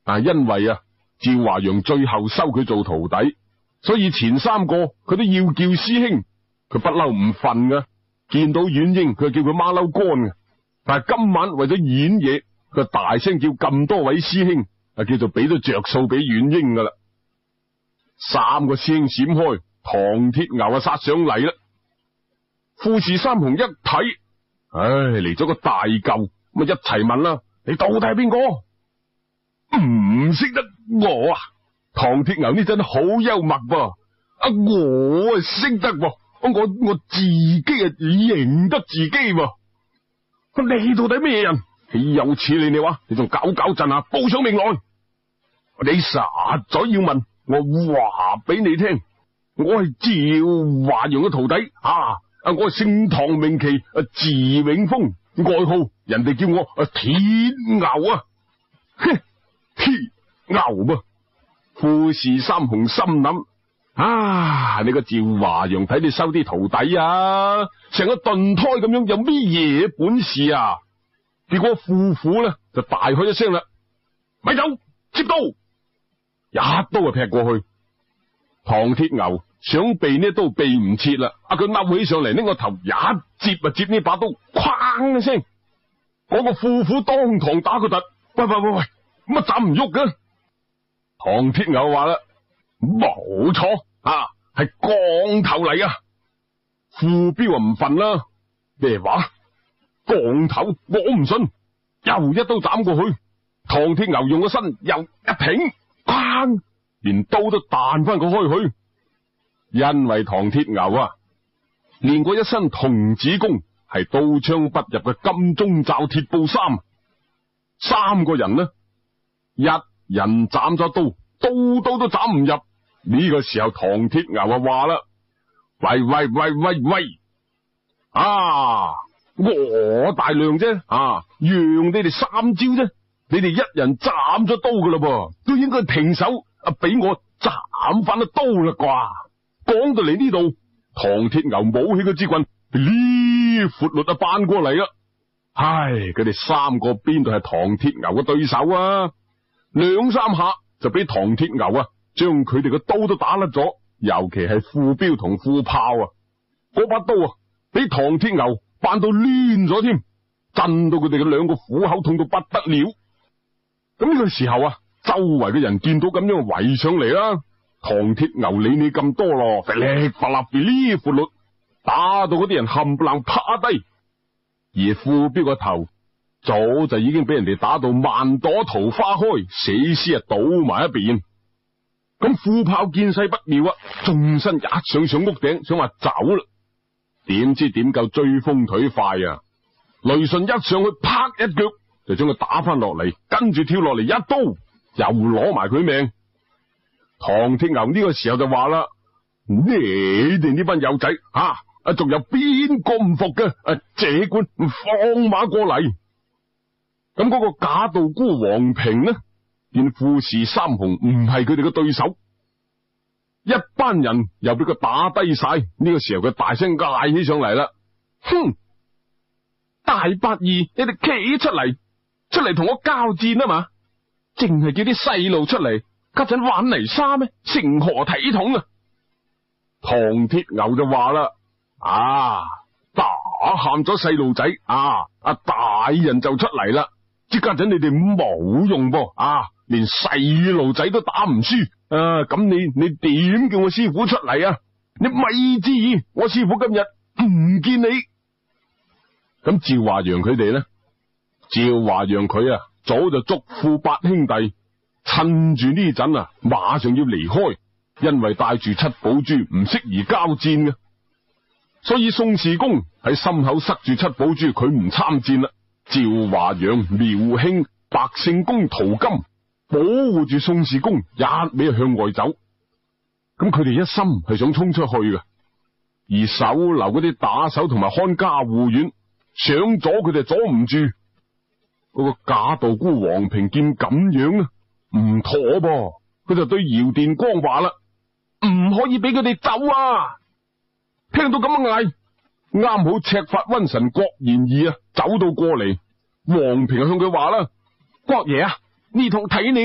啊，因為啊趙華陽最後收佢做徒弟，所以前三個佢都要叫師兄，佢不嬲唔瞓噶。見到阮英佢就叫佢馬騮乾嘅，但係今晚為咗演嘢，佢大聲叫咁多位師兄，啊叫做俾咗着數俾阮英噶啦。三個師兄閃開，唐鐵牛啊殺上嚟啦。富士三雄一睇，唉嚟咗個大舊，咁啊一齊問啦：你到底係邊個？唔識得我啊！唐鐵牛呢真好幽默噃，啊我啊識得喎，我我自己啊認得自己喎。你到底咩人？豈有此理！你話你仲搞搞震啊？報上名來！你實在要問，我話俾你聽，我係趙華陽嘅徒弟啊！啊，我係姓唐名奇，啊字永峰，外號人哋叫我啊鐵牛啊！哼，鐵牛噃！富士三雄心諗：啊，你個趙華陽睇你收啲徒弟啊，成個鈍胎咁樣，有咩嘢本事啊？結果夫婦咧就大喝一聲啦：咪走，接刀！一刀就劈過去。唐鐵牛想避呢刀避唔切啦，啊佢勾起上嚟，呢個頭一接啊接呢把刀，哐一聲，嗰個夫婦當堂打個突，喂喂喂喂，乜斬唔喐嘅？唐鐵牛話啦：冇錯啊，係降頭嚟啊！傅彪啊唔忿啦，咩話？降頭我唔信，又一刀斬過去。唐鐵牛用個身又一挺，砰，連刀都彈翻個開去。因為唐鐵牛啊練過一身童子功，係刀槍不入嘅金鐘罩鐵布衫。三個人呢，一人斬咗刀，刀刀都斬唔入。呢個時候唐鐵牛啊話啦：喂喂喂喂喂，啊！我大量啫，啊，讓你哋三招啫，你哋一人斬咗刀噶啦噃，都應該停手，啊，俾我斬翻個刀啦啩。講到嚟呢度，唐鐵牛舞起個支棍，呢闊律啊扳過嚟啦。唉，佢哋三個邊度係唐鐵牛嘅對手啊？兩三下就俾唐鐵牛啊將佢哋嘅刀都打甩咗，尤其係副標同副炮啊，嗰把刀啊俾唐鐵牛扮到攣咗添，震到佢哋嘅兩個虎口痛到不得了。咁呢個時候啊，周圍嘅人見到咁樣圍上嚟啦，唐鐵牛理你咁多咯，噼里啪啦，噼里啪啦，打到嗰啲人冚唪唥趴低，而副標個頭早就已經俾人哋打到萬朵桃花開，死屍啊倒埋一邊。咁副炮見勢不妙啊，縱身一上上屋頂，想話走啦。點知點夠追風腿快啊！雷順一上去，啪一腳就將佢打翻落嚟，跟住跳落嚟一刀又攞埋佢命。唐鐵牛呢個時候就話啦：你哋呢班友仔啊，啊仲有邊個唔服嘅？啊，這管放馬過嚟。咁嗰個假道姑黃平呢，見富士三雄唔係佢哋嘅對手，一班人又俾佢打低晒。呢、這個時候佢大聲嗌起上嚟啦：哼！大八二，你哋企出嚟，出嚟同我交戰啊嘛！淨係叫啲細路出嚟，家陣玩泥沙咩？成何體統啊！唐鐵牛就話啦：啊，打喊咗細路仔啊，啊大人就出嚟啦！即家陣你哋冇用噃啊，連細路仔都打唔輸啊！咁你你點叫我師傅出嚟啊？你咪之意，我師傅今日唔見你。咁趙華陽佢哋呢？趙華陽佢啊，早就囑咐八兄弟，趁住呢陣啊，馬上要離開，因為帶住七寶珠唔適宜交戰嘅，所以宋氏公喺心口塞住七寶珠，佢唔參戰啦。趙華陽、苗興、白勝公、陶金保護住宋氏公，一味向外走。咁佢哋一心係想衝出去嘅，而守樓嗰啲打手同埋看家護院想阻佢哋阻唔住。嗰個假道姑黃平見咁樣啊，唔妥噃，佢就對姚電光話啦：唔可以俾佢哋走啊！聽到咁樣嗌，啱好赤髮瘟神郭賢義啊走到過嚟，黃平就向佢話啦：國爺啊，呢趟睇你噶啦，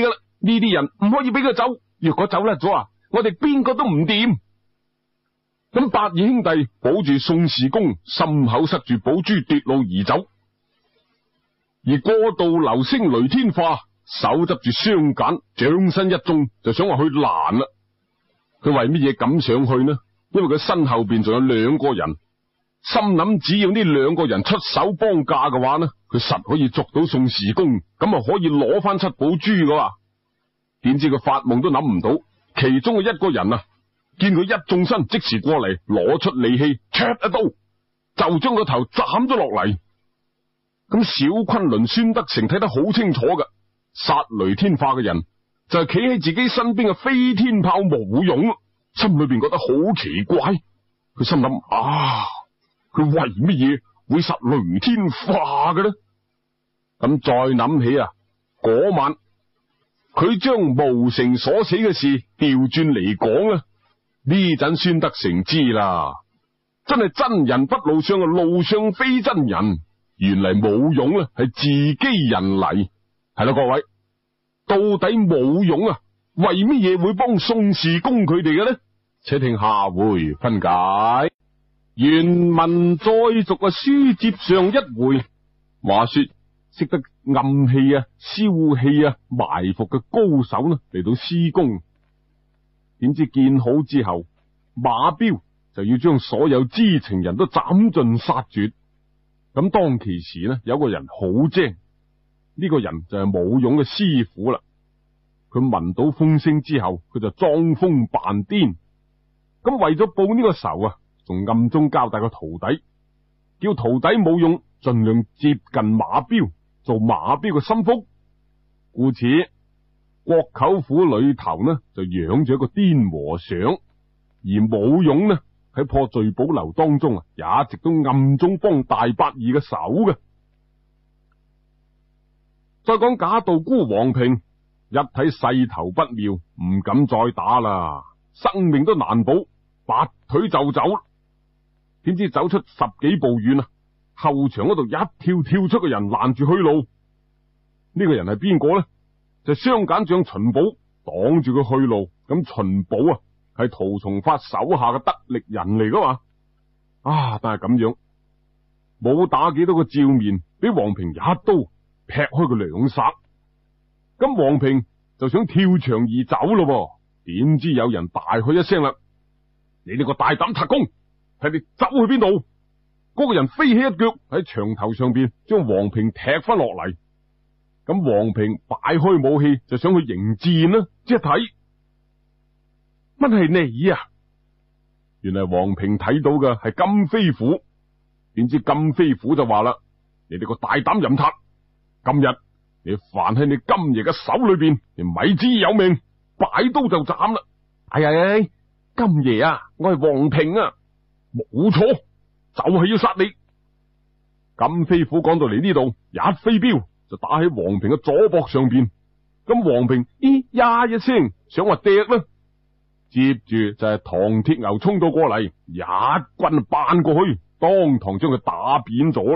呢啲人唔可以俾佢走，若果走甩咗啊，我哋邊個都唔掂。咁八義兄弟保住宋氏公，心口塞住寶珠，奪路而走。而過道流星雷天化手執住雙鐧，掌身一縱，就想話去攔啦。佢為乜嘢敢上去呢？因為佢身後邊仲有兩個人，心諗只要呢兩個人出手幫架嘅話呢，佢實可以捉到宋氏公，咁啊可以攞翻七寶珠噶。點知佢發夢都諗唔到，其中嘅一個人啊，見佢一縱身，即時過嚟，攞出利器，戳一刀就將個頭斬咗落嚟。咁小昆崙孫德成睇得好清楚噶，殺雷天化嘅人就係企喺自己身邊嘅飛天炮武勇，心裏邊覺得好奇怪。佢心諗啊，佢為乜嘢會殺雷天化嘅呢？咁再諗起啊，嗰晚佢將無成所死嘅事調轉嚟講啊，呢陣孫德成知啦，真係真人不露相啊，露相非真人。原嚟武勇咧係自己人嚟，係啦，各位，到底武勇啊為乜嘢會幫宋氏公佢哋嘅呢？且聽下回分解。原文再續嘅書接上一回，話說識得暗器啊、消氣啊、埋伏嘅高手呢嚟到施工，點知見好之後，馬彪就要將所有知情人都斬盡殺絕。咁當其時呢，有個人好精，呢個人就係武勇嘅師傅啦。佢聞到風聲之後，佢就裝瘋扮癲。咁為咗報呢個仇啊，仲暗中交代個徒弟，叫徒弟武勇盡量接近馬彪，做馬彪嘅心腹。故此，國舅府裏頭呢就養住一個癲和尚，而武勇呢喺破聚寶樓當中啊，也一直都暗中幫大八義嘅手嘅。再講假道姑黃平，一睇勢頭不妙，唔敢再打啦，生命都難保，拔腿就走。點知走出十幾步遠啊，後牆嗰度一跳跳出個人攔住去路。呢、這個人係邊個呢？就雙鐧將秦寶擋住佢去路。咁秦寶啊係陶從發手下嘅得力人嚟噶嘛？啊！但係咁樣冇打幾多個照面，俾黃平一刀劈開佢兩剎。咁黃平就想跳牆而走咯，點知有人大喝一聲啦：你呢個大膽賊公，睇你走去邊度？嗰、那個人飛起一腳喺牆頭上邊，將黃平踢翻落嚟。咁黃平擺開武器就想去迎戰啦，即係睇。乜係你啊？原來黃平睇到嘅係金飛虎，點知金飛虎就話啦：你哋個大膽淫賊，今日你凡喺你金爺嘅手裏邊，你咪知有命，擺刀就斬啦！哎呀，金爺啊，我係黃平啊，冇錯，就係要殺你。金飛虎講到嚟呢度，一飛鏢就打喺黃平嘅左膊上邊。咁黃平咦呀一聲，想話掟啦。接住就係唐鐵牛衝到過嚟，一棍扳過去，當堂將佢打扁咗。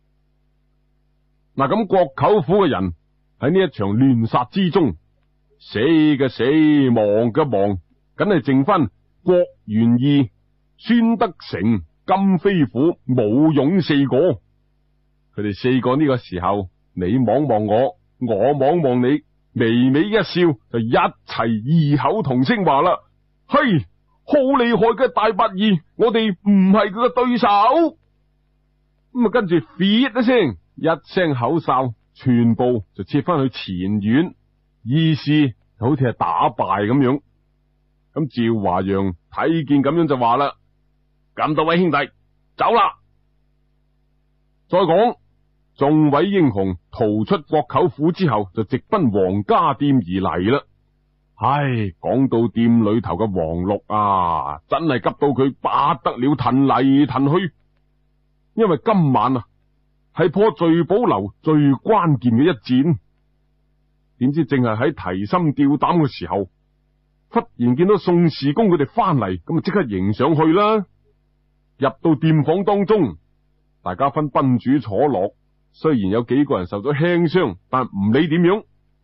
嗱，咁國舅府嘅人喺呢一場亂殺之中，死嘅死，亡嘅亡，梗係剩翻郭元義、孫德成、金飛虎、武勇四個。佢哋四個呢個時候，你望望我，我望望你，微微一笑，就一齊異口同聲話啦：嘿，好厲害嘅大八義，我哋唔係佢嘅對手。咁啊，跟住咇一聲，一聲口哨，全部就撤翻去前院，意思就好似係打敗咁樣。咁趙華陽睇見咁樣就話啦：咁多位兄弟，走啦！再講，眾位英雄逃出國舅府之後，就直奔黃家店而嚟啦。唉，講到店裏頭嘅黃六啊，真係急到佢不得了，騰嚟騰去。因為今晚啊，係破聚寶樓最關鍵嘅一戰。點知正係喺提心吊膽嘅時候，忽然見到宋氏公佢哋翻嚟，咁啊即刻迎上去啦。入到店房當中，大家分賓主坐落，雖然有幾個人受咗輕傷，但唔理點樣，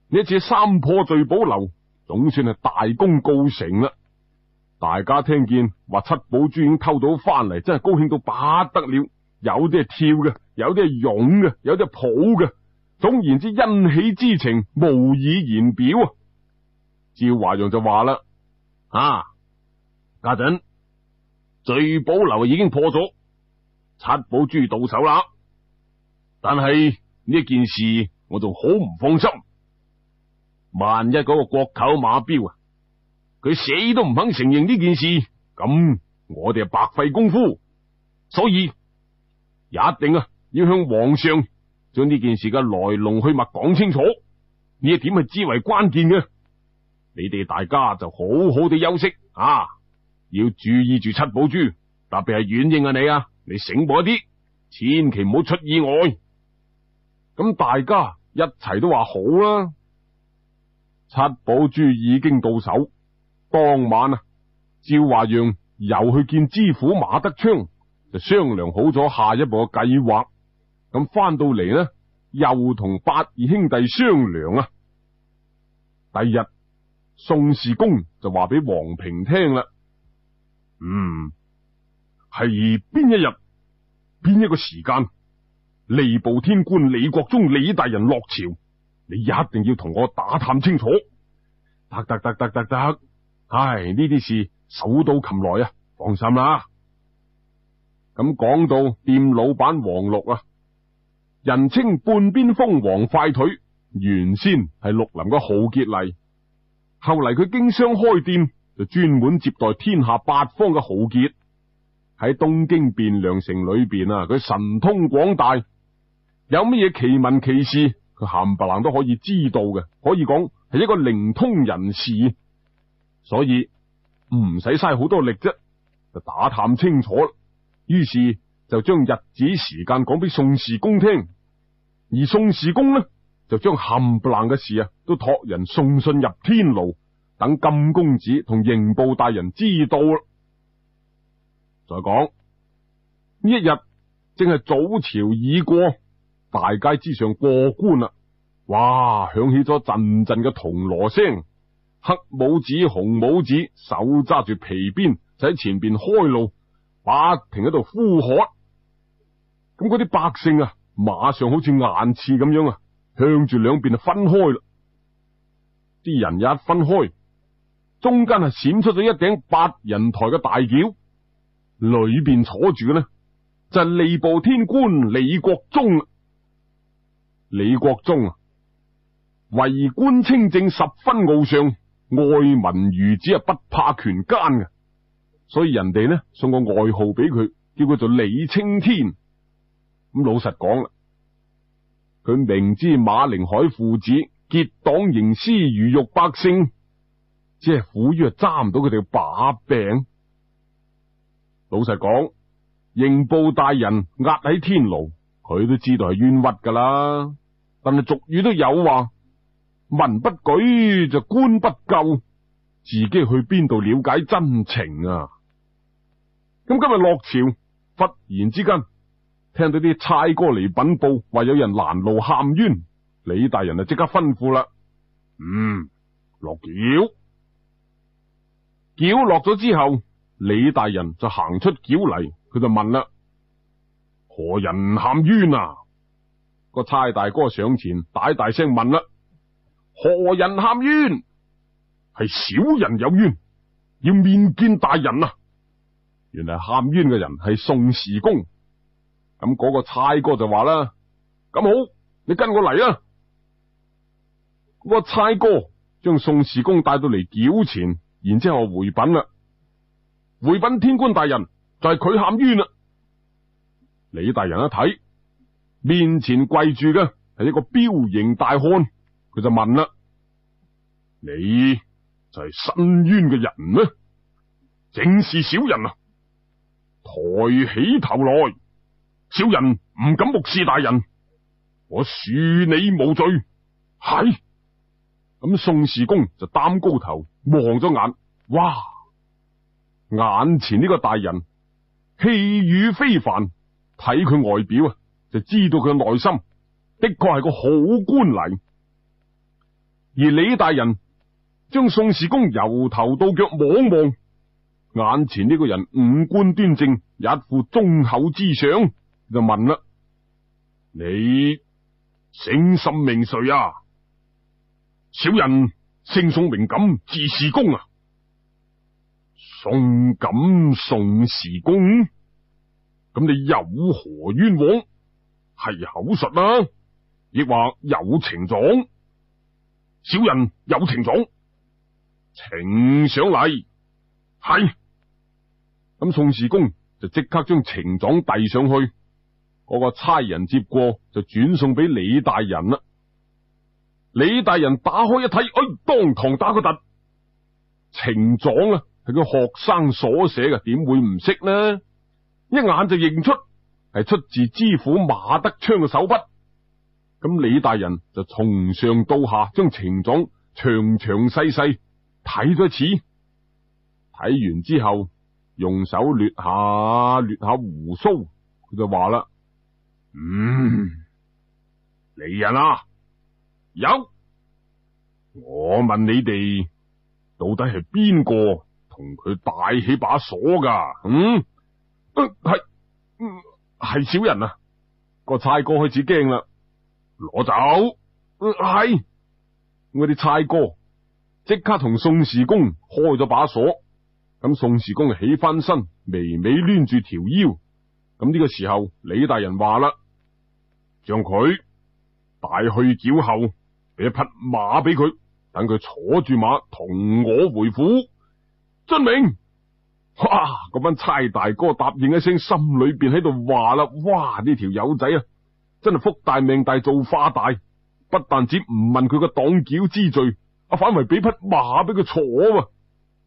呢一次三破聚寶樓，總算係大功告成啦！大家聽見話七寶珠已經偷到翻嚟，真係高興到不得了。有啲係跳嘅，有啲係湧嘅，有啲係抱嘅。總言之，欣喜之情無以言表啊！趙華陽就話啦：啊，家陣聚寶樓已經破咗，七寶珠到手啦。但係呢件事我仲好唔放心，萬一嗰個國舅馬彪啊，佢死都唔肯承認呢件事，咁我哋係白費功夫。所以一定啊要向皇上將呢件事嘅來龍去脈講清楚，呢一點係至為關鍵嘅。你哋大家就好好地休息啊，要注意住七寶珠，特別係軟英啊你啊，你醒目一啲，千祈唔好出意外。咁大家一齊都話好啦。七寶珠已經到手，當晚啊，趙華陽又去見知府馬德昌，就商量好咗下一步嘅計劃。咁翻到嚟呢，又同八義兄弟商量啊。第二日，宋氏公就話俾王平聽啦，嗯，係邊一日邊一個時間，吏部天官李國忠李大人落朝，你一定要同我打探清楚。得得得得得得，唉，呢啲事手到擒來啊，放心啦。咁講到店老闆王六啊，人稱半邊風王快腿，原先係綠林嘅豪傑嚟，後嚟佢經商開店，就專門接待天下八方嘅豪傑。喺東京汴梁城裏邊啊，佢神通廣大，有乜嘢奇聞奇事，佢冚唪唥都可以知道嘅，可以講係一個靈通人士。所以唔使嘥好多力啫，就打探清楚啦。於是就將日子時間講俾宋氏公聽，而宋氏公呢，就將冚唪唥嘅事啊都託人送信入天牢，等金公子同刑部大人知道啦。再講呢一日正係早朝已過，大街之上過關啦，哇，響起咗陣陣嘅銅鑼聲，黑帽子紅帽子手揸住皮鞭就喺前邊開路，不停喺度呼喝。咁嗰啲百姓啊，馬上好似雁翅咁樣啊，向住兩邊就分開啦。啲人一分開，中間係閃出咗一頂八人抬嘅大轎，裏邊坐住嘅呢就係吏部天官李國忠。李國忠啊，為官清正，十分傲上，愛民如子啊，不怕權奸嘅，所以人哋呢送個外號俾佢，叫佢做李青天。咁老實講啦，佢明知馬寧海父子結黨營私，魚肉百姓，只係苦於揸唔到佢哋嘅把柄。老實講，刑部大人押喺天牢，佢都知道係冤屈噶啦。但係俗語都有話，民不舉就官不究，自己去邊度了解真情啊？咁今日落朝，忽然之間聽到啲差哥嚟稟報，話有人攔路喊冤。李大人就即刻吩咐啦，嗯，落轎。轎落咗之後，李大人就行出轎嚟，佢就問啦：何人喊冤啊？個差大哥上前大大聲問啦：何人喊冤？係小人有冤，要面見大人啊！原來喊冤嘅人係宋氏公。咁嗰個差哥就話啦：咁好，你跟我嚟啊！嗰個差哥將宋氏公帶到嚟轎前，然之後回稟啦。回稟天官大人，就係佢喊冤啦。李大人一睇，面前跪住嘅係一個彪形大漢，佢就問啦：你就係申冤嘅人咩？正是小人啊！抬起頭來，小人唔敢目視大人，我恕你無罪。係咁，宋氏公就擔高頭望咗眼，哇！眼前呢個大人氣宇非凡，睇佢外表啊，就知道佢內心的確係個好官嚟。 而李大人將宋氏公由頭到腳望望，眼前呢個人五官端正，一副忠厚之相，就問啦：你姓甚名誰啊？小人姓宋名錦，字氏公啊。宋錦宋氏公，咁你有何冤枉？係口述啊，亦或有情狀？小人有情狀，呈上嚟。係。咁宋氏公就即刻將情狀遞上去，嗰個差人接過就轉送俾李大人啦。李大人打開一睇，哎，當堂打個突，情狀啊係個學生所寫嘅，點會唔識呢？一眼就認出係出自知府馬德昌嘅手筆。咁李大人就從上到下將情狀詳詳細細睇咗一次，睇完之後用手捋下捋下鬍鬚，佢就話啦：嗯，嚟人啊，有，我問你哋到底係邊個同佢帶起把鎖噶？嗯，係、呃，係、嗯、小人啊。個差哥開始驚啦，攞走。係、呃，我哋差哥即刻同宋氏公開咗把鎖。咁宋氏公起翻身，微微攣住條腰。咁呢個時候，李大人話啦：將佢帶去繳後，俾一匹馬俾佢，等佢坐住馬同我回府。遵命。哇！嗰班差大哥答應一聲，心裏邊喺度話啦：哇！呢條友仔啊，真係福大命大造化大，不但止唔問佢個黨繳之罪，啊，反為俾匹馬俾佢坐啊！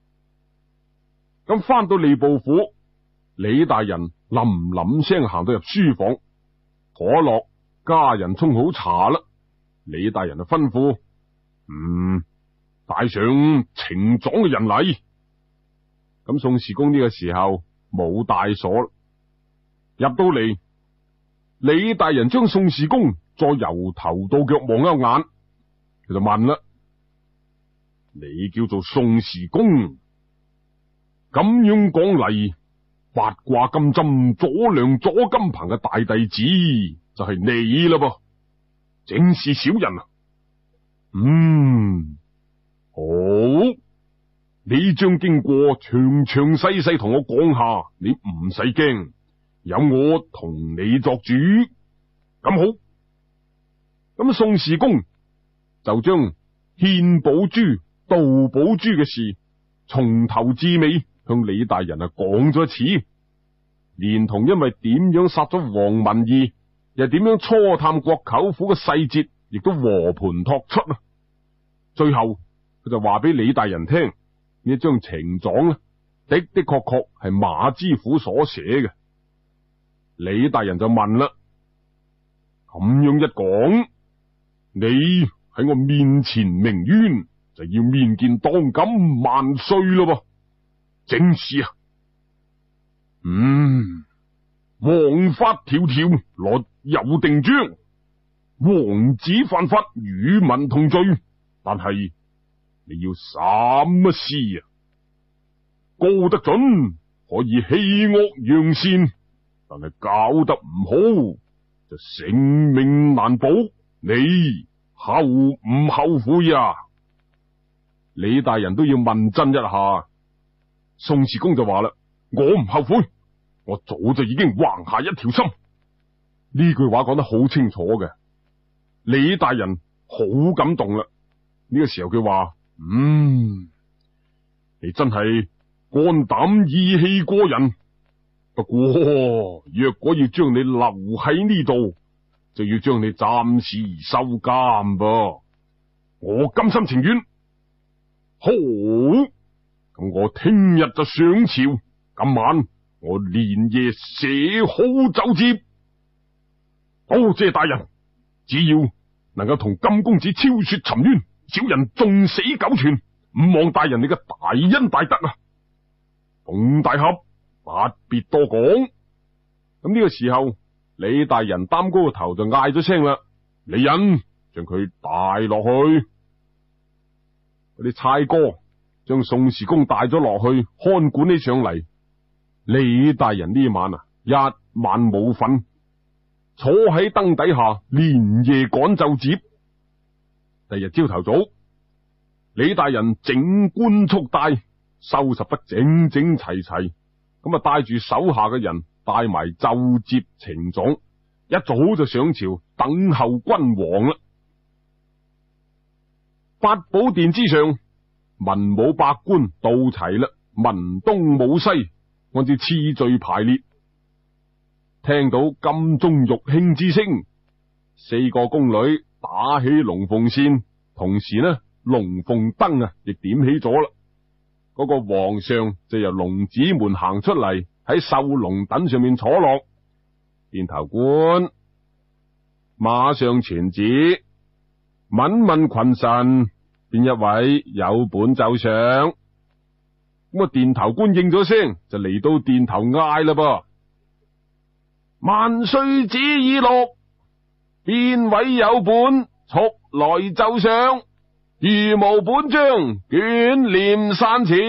咁翻到吏部府，李大人冧冧聲行到入書房，可樂家人沖好茶啦。李大人就吩咐：嗯，帶上情狀嘅人嚟。咁宋氏公呢個時候冇帶鎖，入到嚟，李大人將宋氏公再由頭到腳望一眼，佢就問啦：你叫做宋氏公？咁樣講嚟，八卦金針左亮左金鵬嘅大弟子就係你啦噃，正是小人啊。嗯，好，你將經過詳詳細細同我講下，你唔使驚，有我同你作主。咁好，咁宋氏公就將獻寶珠、盜寶珠嘅事從頭至尾向李大人啊講咗一次，連同因為點樣殺咗王文義，又點樣初探郭舅父嘅細節，亦都和盤托出啊。最後佢就話俾李大人聽，呢張情狀呢，的的確確係馬知府所寫嘅。李大人就問啦：咁樣一講，你喺我面前鳴冤，就要面見當今萬歲咯噃？正是啊。嗯，王法條條，律有定章，王子犯法，與民同罪。但係你要三乜事啊？高得準，可以欺惡揚善，但係搞得唔好，就性命難保。你後唔後悔啊？李大人都要問真一下。宋氏公就話啦：我唔後悔，我早就已經橫下一條心。呢句話講得好清楚嘅，李大人好感動啦。呢個時候佢話：嗯，你真係肝膽義氣過人。不過若果要將你留喺呢度，就要將你暫時收監噃。我甘心情願。好，咁我聽日就上朝，今晚我連夜寫好奏摺。多謝大人，只要能夠同金公子昭雪沉冤，小人縱死九泉，唔望大人你嘅大恩大德啊！馮大俠，不必多講。咁呢個時候，李大人擔高個頭就嗌咗聲啦：李人，將佢帶落去。 嗰啲差哥將宋時公帶咗落去看管起上嚟。李大人呢晚啊，一晚冇瞓，坐喺燈底下連夜趕奏摺。第日朝頭早，李大人整冠束帶，收拾得整整齊齊，咁啊帶住手下嘅人，帶埋奏摺呈狀，一早就上朝等候君王啦。八寶殿之上，文武百官到齊啦，文東武西按照次序排列。聽到金鐘玉磬之聲，四個宮女打起龍鳳扇，同時呢龍鳳燈啊亦點起咗啦。嗰個皇上就由龍子門行出嚟，喺壽龍躉上面坐落。殿頭官馬上傳旨，問問群臣邊一位有本奏上。咁啊，殿頭官應咗聲，就嚟到殿頭嗌啦噃。萬歲旨已落，邊位有本速來奏上，如無本章，捲簾散朝。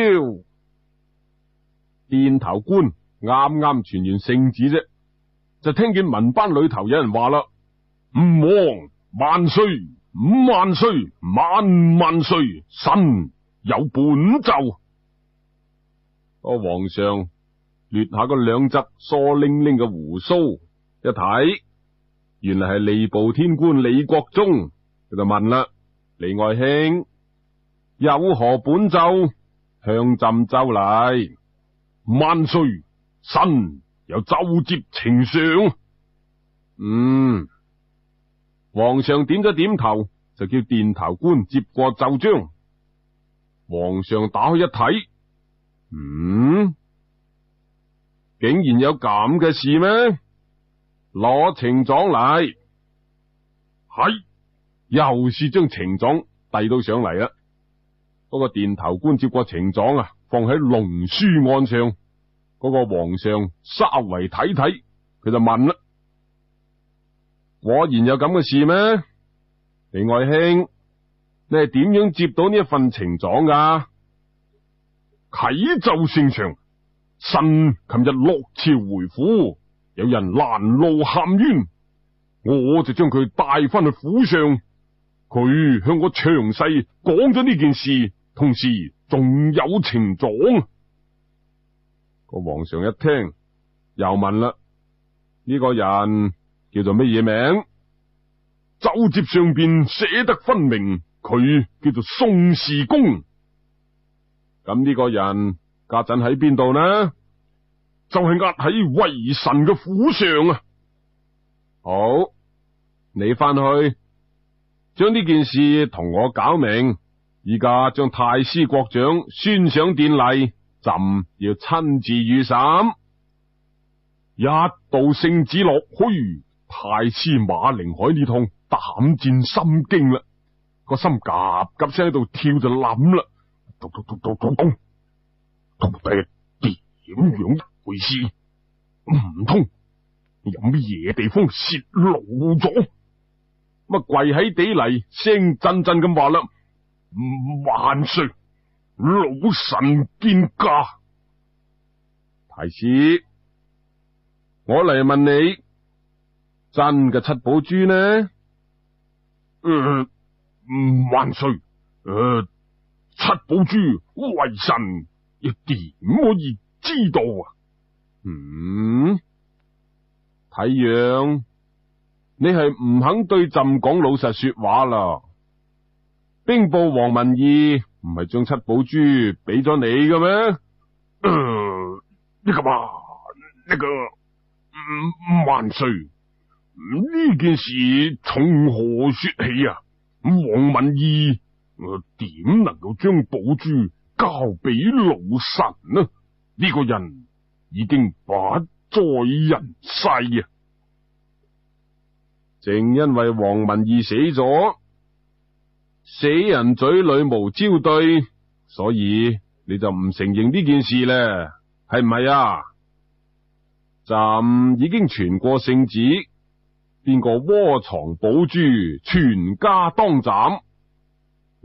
殿頭官啱啱傳完聖旨啫，就聽見民班裏頭有人話啦：吾皇萬歲，萬歲，萬萬歲，臣有本奏。個皇上掠下嗰兩側疏拎拎嘅鬍鬚，一睇原來係吏部天官李國忠，佢就問啦：李愛卿有何本奏向朕奏嚟？萬歲，臣有奏摺呈上。嗯，皇上點咗點頭，就叫殿頭官接過奏章。皇上打開一睇，嗯，竟然有咁嘅事咩？攞呈狀嚟。係，又是將呈狀遞到上嚟啦。嗰個殿頭官接過呈狀啊，放喺龍書案上。嗰個皇上稍為睇睇，佢就問啦：果然有咁嘅事咩？李愛卿，你係點樣接到呢一份呈狀噶？啟奏聖上，臣琴日落朝回府，有人攔路喊冤，我就將佢帶翻去府上。佢向我詳細講咗呢件事，同時仲有呈狀。個皇上一聽，又問啦：呢個人叫做乜嘢名？奏摺上邊寫得分明，佢叫做宋時公。咁呢個人家陣喺邊度呢？就係押喺圍臣嘅府上啊！好，你翻去將呢件事同我搞明，依家將太師國長宣上殿嚟，朕要親自御審。一道聖旨落去，太師馬寧海呢趟膽戰心驚啦，個心夾夾聲喺度跳，就諗啦：咚咚咚咚咚咚，到底點樣一回事？唔通有乜嘢地方泄露咗？乜跪喺地嚟，聲震震咁話啦：萬歲，老臣見駕。太師，我嚟問你，真嘅七寶珠呢？呃，萬歲，呃，七寶珠為臣亦點可以知道啊？嗯，睇樣你係唔肯對朕講老實說話啦。兵部王文義唔係將七寶珠俾咗你嘅咩？呃，呢個嘛，呢個，嗯，萬歲，呢件事從何說起啊？王文義點、呃、能夠將寶珠交俾老臣呢？呢、這個人已經不在人世啊！正因為王文義死咗，死人嘴裏無招對，所以你就唔承認呢件事咧，係唔係啊？朕已經傳過聖旨，邊個窩藏寶珠，全家當斬。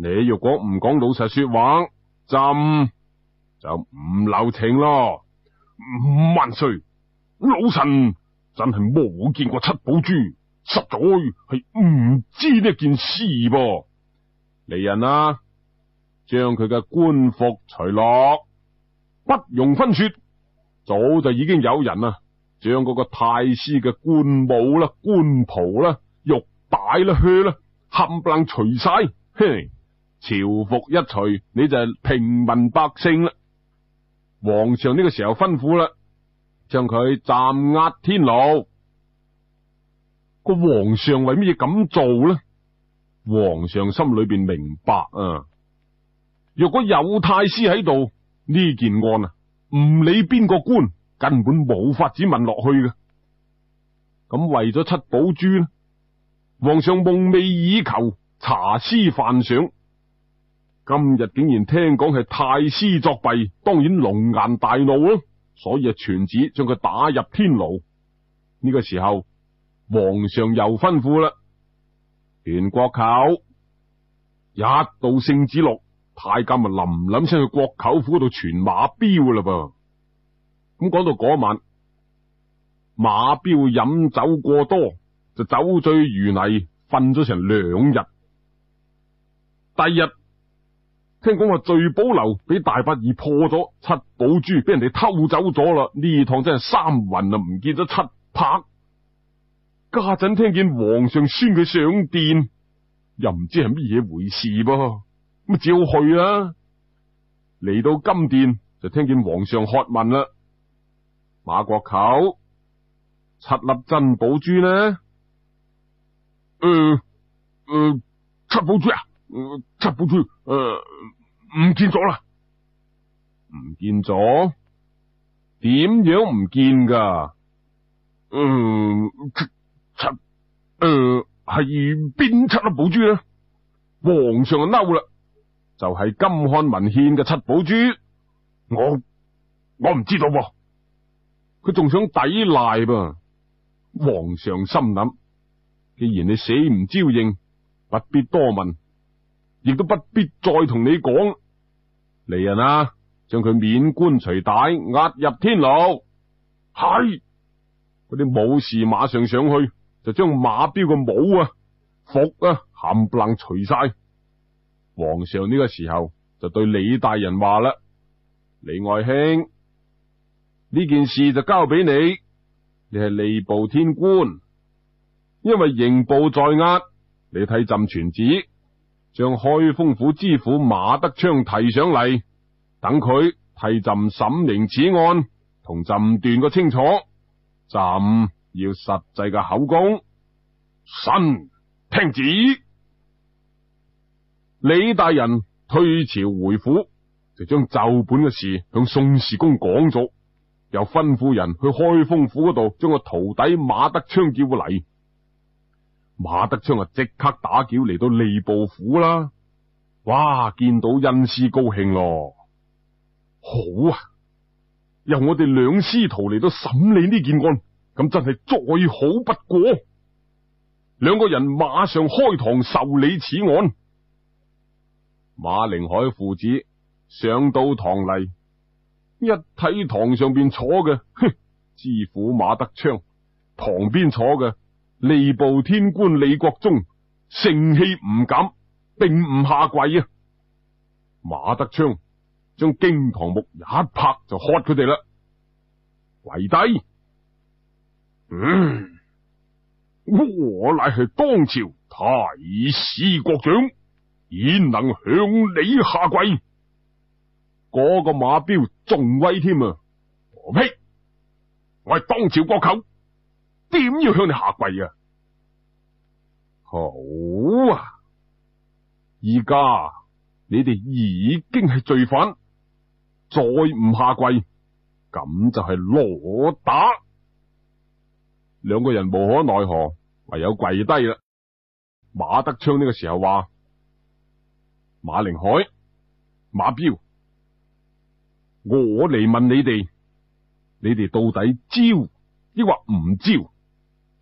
你若果唔講老實說話，朕就唔留情咯。萬歲，老臣真係冇見過七寶珠，實在係唔知呢件事噃。嚟人啊，將佢嘅官服除落，不容分說。早就已經有人啊，將嗰個太師嘅官帽啦、官袍啦、玉帶啦、靴啦，冚唪唥除晒。嘿，朝服一除，你就係平民百姓啦。皇上呢個時候吩咐啦，將佢斬壓天牢。個皇上為乜嘢咁做呢？皇上心裏邊明白啊，若果有太師喺度，呢件案啊，唔理邊個官，根本冇法子問落去嘅。咁為咗七寶珠呢，皇上夢寐以求，查思犯想，今日竟然聽講係太師作弊，當然龍顏大怒咯，所以啊傳旨將佢打入天牢。呢個時候，皇上又吩咐啦，全國口一到聖旨錄，太監咪林林聲去國舅府嗰度傳馬標啦噃。咁講到嗰晚，馬標飲酒過多，就酒醉如泥，瞓咗成兩日。第二日聽講話聚寶樓俾大八二破咗，七寶珠俾人哋偷走咗啦。呢趟真係三魂啊，唔見咗七魄。家陣聽見皇上宣佢上殿，又唔知係乜嘢回事噃，咁照去啦。嚟到金殿就聽見皇上喝問啦：馬國舅，七粒珍寶珠呢？誒、呃、誒、呃，七寶珠啊，呃、七寶珠誒唔見咗啦，唔見咗？點樣唔見噶？嗯、呃。七誒係邊七粒寶珠呢？皇上就嬲啦，就係、是、金漢文獻嘅七寶珠，我我唔知道喎。佢仲想抵賴噃。皇上心諗，既然你死唔招應，不必多問，亦都不必再同你講。嚟人啊，將佢免冠除帶，押入天牢。係嗰啲武士馬上上去，就將馬標個帽啊、服啊冚唪唥除晒。皇上呢個時候就對李大人話啦：李愛卿，呢件事就交俾你，你係吏部天官，因為刑部在押，你替朕傳旨，將開封府知府馬德昌提上嚟，等佢替朕審明此案，同朕斷個清楚。朕要實際嘅口供。臣聽旨。李大人退朝回府，就將奏本嘅事向宋氏公講咗，又吩咐人去開封府嗰度將個徒弟馬德昌叫嚟。馬德昌啊，即刻打轎嚟到吏部府啦。哇，見到恩師高興咯，好啊！由我哋兩師徒嚟到審理呢件案，咁真係再好不過。兩個人馬上開堂受理此案。馬寧海父子上到堂嚟，一睇堂上邊坐嘅，哼，知府馬德昌，旁邊坐嘅吏部天官李國忠，盛氣唔減，並唔下跪啊！馬德昌將驚堂木一拍就喝佢哋啦，跪低。嗯，我乃係當朝太師國長，焉能向你下跪？嗰個馬標仲威添啊！我呸！我係當朝國舅，點要向你下跪啊？好啊！而家你哋已經係罪犯，再唔下跪，咁就係攞打。兩個人無可奈何，唯有跪低啦。馬德昌呢個時候話：馬寧海、馬標，我嚟問你哋，你哋到底招抑或唔招？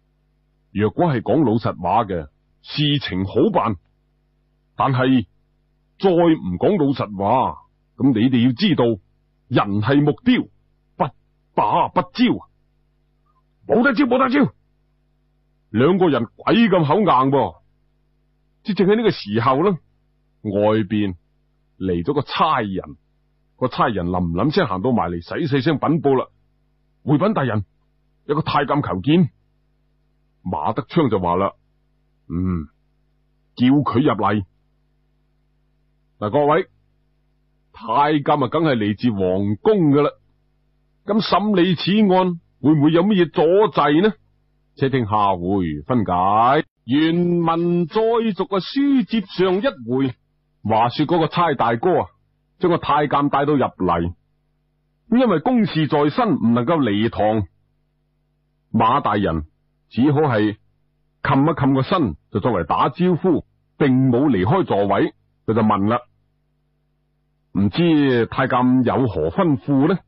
若果係講老實話嘅，事情好辦，但係再唔講老實話，咁你哋要知道，人係木雕，不打不招，冇得招冇得招。兩個人鬼咁口硬噃，即正喺呢個時候呢，外邊嚟咗個差人，個差人冧冧聲行到埋嚟，細細聲稟報啦：回稟大人，有個太監求見。馬德昌就話啦：嗯，叫佢入嚟。嗱，各位，太監啊，梗係嚟自皇宮噶啦。咁審理此案會唔會有乜嘢阻滯呢？且聽下回分解。原文再續嘅書接上一回，話說嗰個差大哥啊，將個太監帶到入嚟，咁因為公事在身，唔能夠離堂，馬大人只好係冚一冚個身，就作為打招呼，並冇離開座位。佢就問啦：唔知太監有何吩咐呢？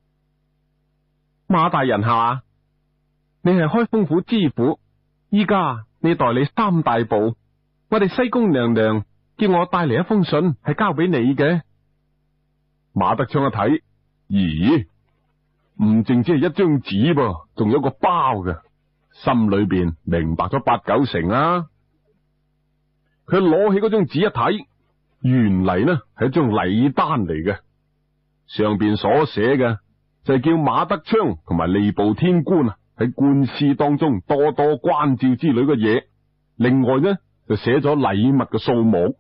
馬大人下，你係開封府知府，依家你代理三大部，我哋西宮娘娘叫我帶嚟一封信，係交俾你嘅。馬德昌一睇，咦，唔淨止係一張紙噃，仲有個包嘅，心裏邊明白咗八九成啦。佢攞起嗰張紙一睇，原嚟呢係一張禮單嚟嘅，上邊所寫嘅就係叫馬德昌同埋吏部天官啊喺官司當中多多關照之類嘅嘢。另外呢就寫咗禮物嘅數目。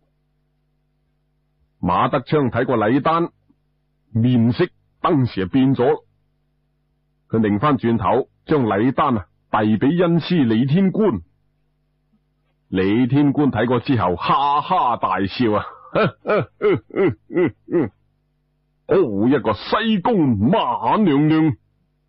馬德昌睇過禮單，面色當時就變咗，佢擰翻轉頭將禮單啊遞俾恩師李天官。李天官睇過之後哈哈大笑啊！哦，一個西宮馬娘娘，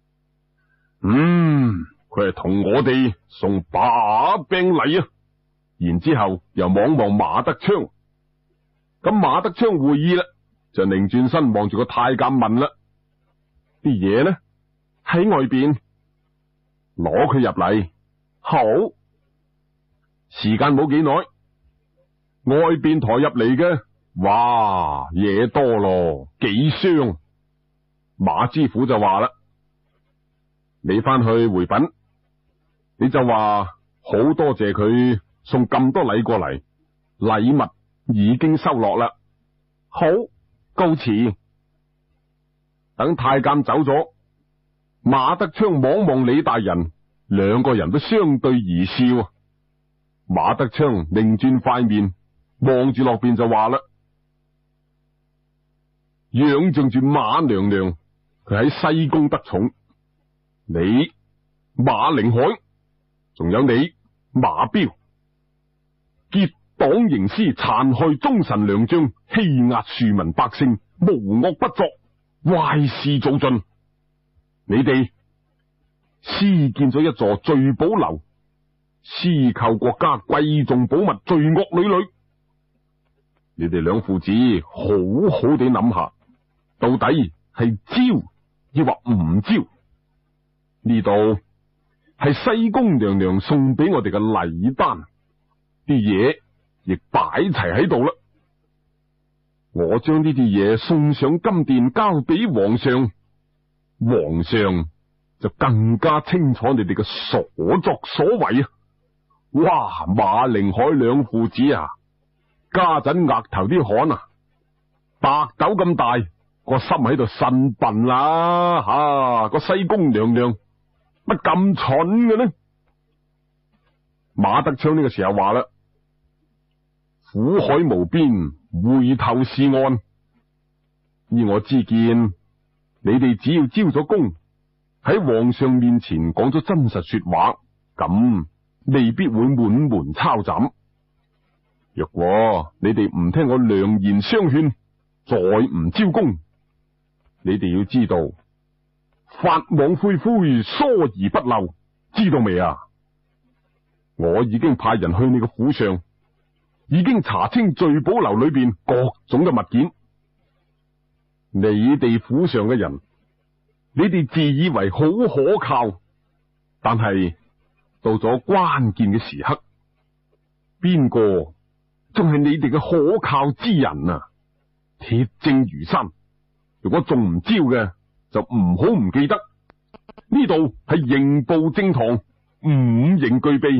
嗯，佢係同我哋送把柄禮啊！然之後又望望馬德昌，咁馬德昌會意啦，就擰轉身望住個太監問啦：啲嘢呢？喺外邊，攞佢入嚟。好，時間冇幾耐，外邊抬入嚟嘅，哇，嘢多咯，幾箱。馬知府就話啦：你翻去回稟，你就話好多謝佢送咁多禮過嚟，禮物已經收落啦。好，告辭。等太監走咗，馬德昌望望李大人，兩個人都相對而笑。馬德昌擰轉塊面望住落邊就話啦：仰仗住馬娘娘，佢喺西宮得寵，你馬寧海，仲有你馬彪，結黨營私，殘害忠臣良將，欺壓庶民百姓，無惡不作，壞事做盡。你哋私建咗一座聚寶樓，私購國家貴重寶物，罪惡屢屢。你哋兩父子好好地諗下，到底係招抑或唔招？呢度係西宮娘娘送俾我哋嘅禮單，啲嘢亦擺齊喺度啦。我將呢啲嘢送上金殿，交俾皇上，皇上就更加清楚你哋嘅所作所為啊！哇，馬寧海兩父子啊，家陣額頭啲汗啊，白豆咁大，個心喺度呻笨啦吓！個西宮娘娘乜咁蠢嘅呢？馬德昌呢個時候話啦：苦海無邊，回頭是岸。依我之見，你哋只要招咗功，喺皇上面前講咗真實說話，咁未必會滿門抄斬。若果你哋唔聽我良言相勸，再唔招功，你哋要知道，法網恢恢，疏而不漏，知道未啊？我已經派人去你個府上，已經查清聚寶樓裏邊各種嘅物件。你哋府上嘅人，你哋自以為好可靠，但係到咗關鍵嘅時刻，邊個仲係你哋嘅可靠之人啊，鐵證如山。如果仲唔招嘅，就唔好唔記得呢度係刑部正堂，五刑俱備，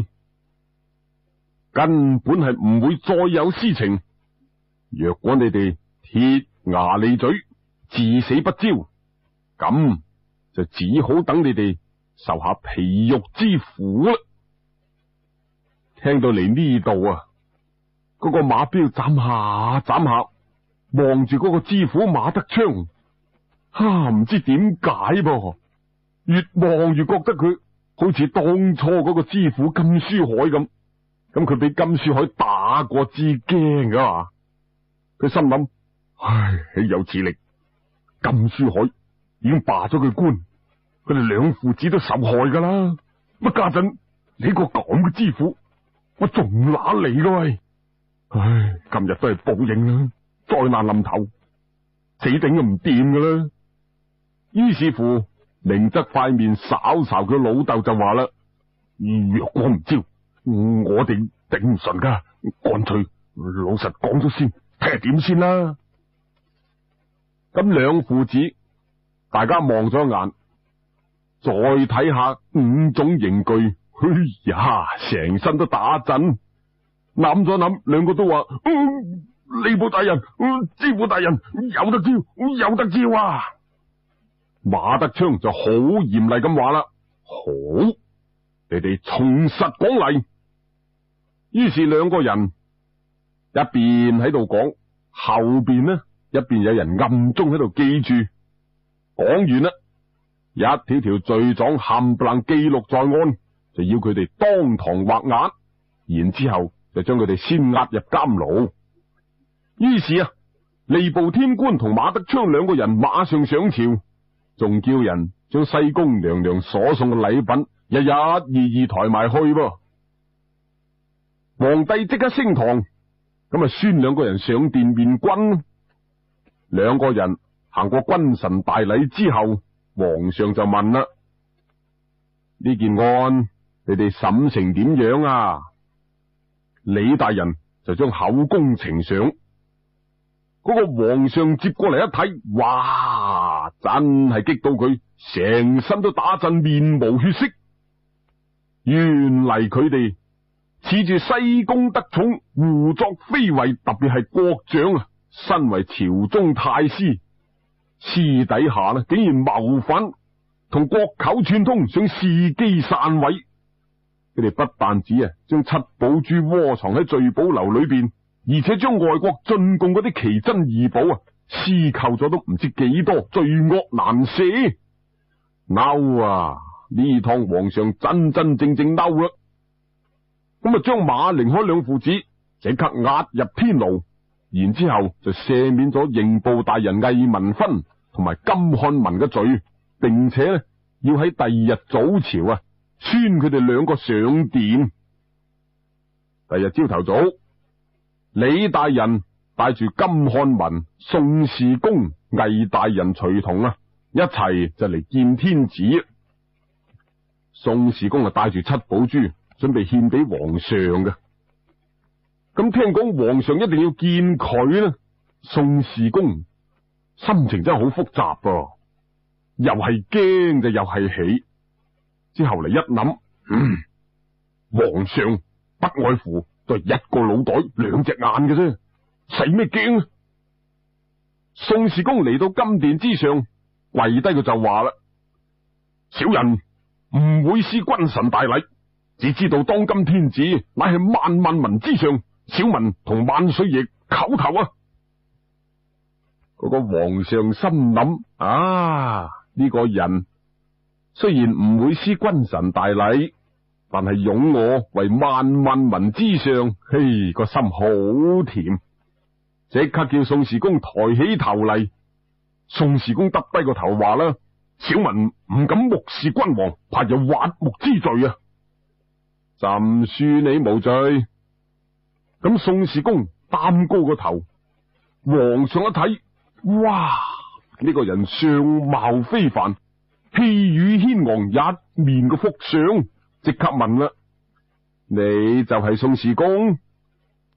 根本係唔會再有私情。若果你哋鐵牙利嘴，至死不招，咁就只好等你哋受下皮肉之苦啦。聽到嚟呢度啊，嗰、那個馬彪眨下眨下，望住嗰個知府馬德昌，哈，唔知點解噃，越望越覺得佢好似當初嗰個知府金書海咁。咁佢俾金書海打過至驚噶嘛？佢心諗，唉，豈有此理！金書海已經罷咗佢官，佢哋兩父子都受害噶啦。乜家陣你個咁嘅知府，我仲揦嚟噶喂！唉，今日都係報應啦，災難臨頭，死頂都唔掂噶啦。於是乎，寧則塊面睄睄佢老豆就話啦：若果唔招，我哋頂唔順噶，乾脆老實講咗先，睇下點先啦。咁兩父子大家望咗一眼，再睇下五種刑具，哎呀，成身都打震。諗咗諗，兩個都話：吏、嗯、部大人，知府大人，有得招，有得招啊！馬德昌就好嚴厲咁話啦：好，你哋從實講嚟。於是兩個人一邊喺度講，後邊呢一邊有人暗中喺度記住。講完啦，一條條罪狀冚唪唥記錄在案，就要佢哋當堂畫押，然之後就將佢哋先押入監牢。於是啊，吏部天官同馬德昌兩個人馬上上朝，仲叫人將西宮娘娘所送嘅禮品一一二二抬埋去噃。皇帝即刻升堂，咁啊宣兩個人上殿面君。兩個人行過君臣大禮之後，皇上就問啦：呢件案你哋審成點樣啊？李大人就將口供呈上，嗰個皇上接過嚟一睇，哇，真係激到佢成身都打震，面無血色。原嚟佢哋恃住西宮得寵，胡作非為，特別係國長啊，身為朝中太師，私底下呢竟然謀反，同國舅串通，想伺機篡位。佢哋不但止啊，將七寶珠窩藏喺聚寶樓裏邊，而且將外國進貢嗰啲奇珍異寶啊，私購咗都唔知幾多，罪惡難赦。嬲啊！呢趟皇上真真正正嬲啦。咁啊，將馬寧開兩父子即刻押入天牢，然之後就赦免咗刑部大人魏文勳同埋金漢文嘅罪，並且呢要喺第二日早朝啊，宣佢哋兩個上殿。第二日朝頭早，李大人帶住金漢文、宋氏公、魏大人隨同啊，一齊就嚟見天子。宋氏公啊帶住七寶珠，準備獻俾皇上嘅。咁聽講皇上一定要見佢呢，宋氏公心情真係好複雜噃，又係驚就又係喜。之後嚟一諗，嗯，皇上不外乎都係一個腦袋兩隻眼嘅啫，使咩驚？宋氏公嚟到金殿之上，跪低佢就話啦：小人唔會施君臣大禮，只知道當今天子乃係萬萬民之上，小民同萬歲爺叩頭啊！嗰個皇上心諗：啊，呢個人雖然唔會施君臣大禮，但係擁我為萬萬民之上，嘿，個心好甜。即刻叫宋氏公抬起頭嚟。宋氏公耷低個頭話啦：小民唔敢目視君王，怕有挖目之罪啊！朕恕你無罪。咁宋氏公擔高個頭，皇上一睇，哇！呢個人相貌非凡，氣宇軒昂，一面個福相，即刻問啦：你就係宋氏公？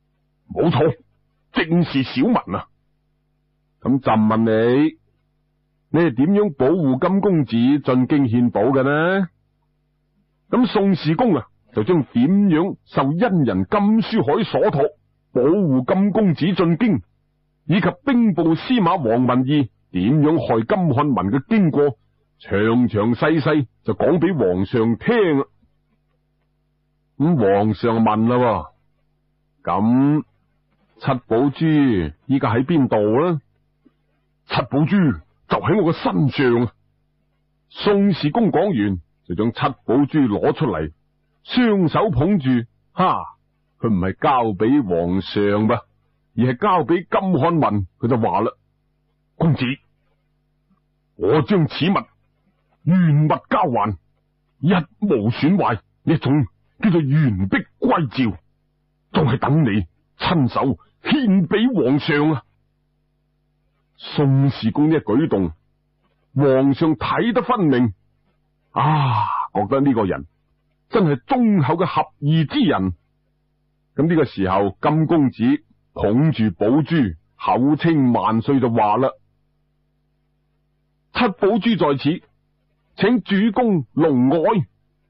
冇錯，正是小民啊。咁朕問你，你係點樣保護金公子進京獻寶嘅呢？咁宋氏公啊，就將點樣受恩人金書海所託保護金公子進京，以及兵部司馬王文義點樣害金漢民嘅經過，詳詳細細就講俾皇上聽。咁皇上問啦，咁七寶珠依家喺邊度呢？七寶珠就喺我個身上啊！宋氏公講完，就將七寶珠攞出嚟，雙手捧住，哈！佢唔係交俾皇上吧，而係交俾金漢民。佢就話啦：公子，我將此物原物交還，一無損壞，呢種叫做完璧歸趙，仲係等你親手獻俾皇上啊！宋氏公呢一舉動，皇上睇得分明，啊，覺得呢個人真係忠厚嘅合義之人。咁呢個時候，金公子捧住寶珠，口稱萬歲，就話啦：七寶珠在此，請主公龍愛。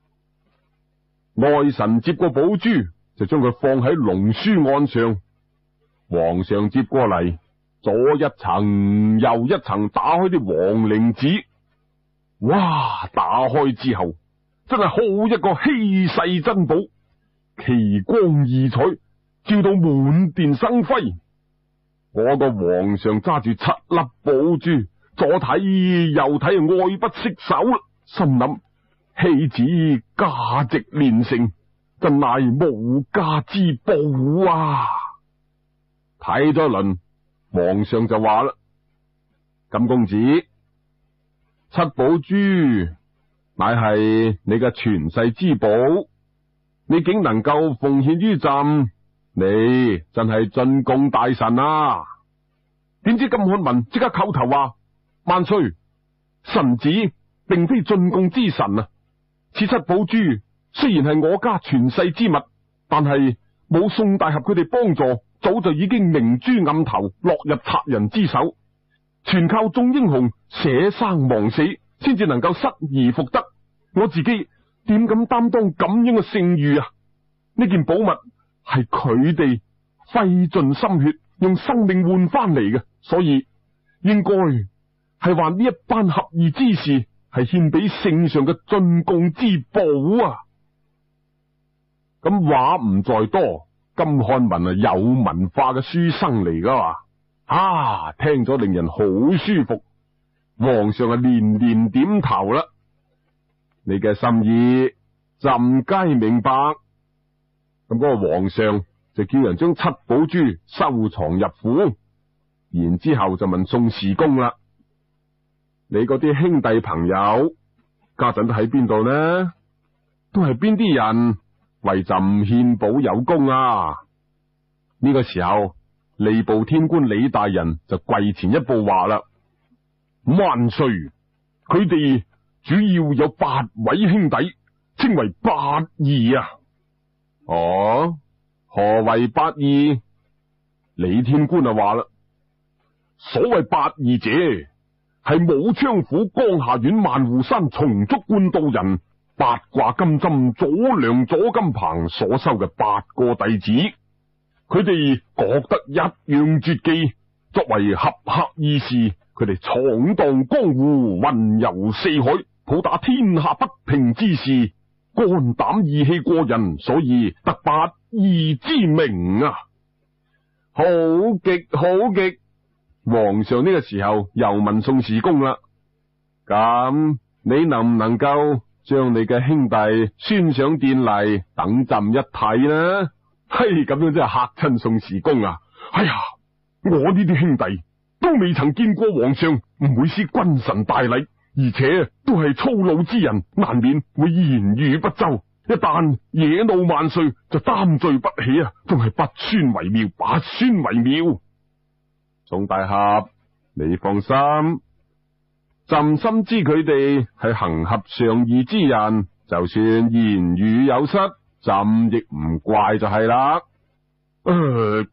愛臣接過寶珠，就將佢放喺龍書案上。皇上接過嚟，左一層右一層，打開啲皇陵紙。哇！打開之後，真係好一個稀世珍寶，奇光異彩，照到滿殿生輝。我個皇上揸住七粒寶珠，左睇右睇，愛不釋手啦。心諗戲子價值連城，真乃無價之寶啊！睇咗一輪，皇上就話啦：金公子，七寶珠乃係你嘅傳世之寶，你竟能夠奉獻於朕，你真係進貢大臣啊！點知金漢民即刻叩頭話：萬歲，臣子並非進貢之臣啊！此七寶珠雖然係我家傳世之物，但係冇宋大俠佢哋幫助，早就已經明珠暗投，落入賊人之手。全靠眾英雄捨生忘死，先至能夠失而復得。我自己點敢擔當咁樣嘅聲譽啊？呢件寶物係佢哋費盡心血，用生命換翻嚟嘅，所以應該係話呢一班合義之士係獻俾聖上嘅進貢之寶啊！咁話唔在多，金漢民啊有文化嘅書生嚟噶嘛，啊聽咗令人好舒服。皇上啊連連點頭啦，你嘅心意朕皆明白。咁嗰個皇上就叫人將七寶珠收藏入府，然之後就問宋氏公啦：你嗰啲兄弟朋友家陣都喺邊度呢？都係邊啲人為朕獻寶有功啊？呢個時候，吏部天官李大人就跪前一步話啦：萬歲，佢哋主要有八位兄弟，稱為八義啊！哦，何為八義？李天官就話啦：所謂八義者，係武昌府江夏縣萬戶山松竹官道人八卦金針左良左金鵬所收嘅八個弟子。佢哋各得一樣絕技，作為俠客義士，佢哋闖蕩江湖，雲遊四海，抱打天下不平之事，肝膽義氣過人，所以得八義之名啊！好極好極！皇上呢個時候又問宋氏公啦：咁你能唔能夠將你嘅兄弟宣上殿嚟，等朕一睇呢？嘿，咁樣真係嚇親宋氏公啊！哎呀，我呢啲兄弟都未曾見過皇上，唔會施君臣大禮，而且都係粗魯之人，難免會言語不周。一旦惹怒萬歲，就擔罪不起啊！仲係不宣為妙，不宣為妙。宋大俠，你放心，朕深知佢哋係行俠仗義之人，就算言語有失，朕亦唔怪就係啦。誒、呃，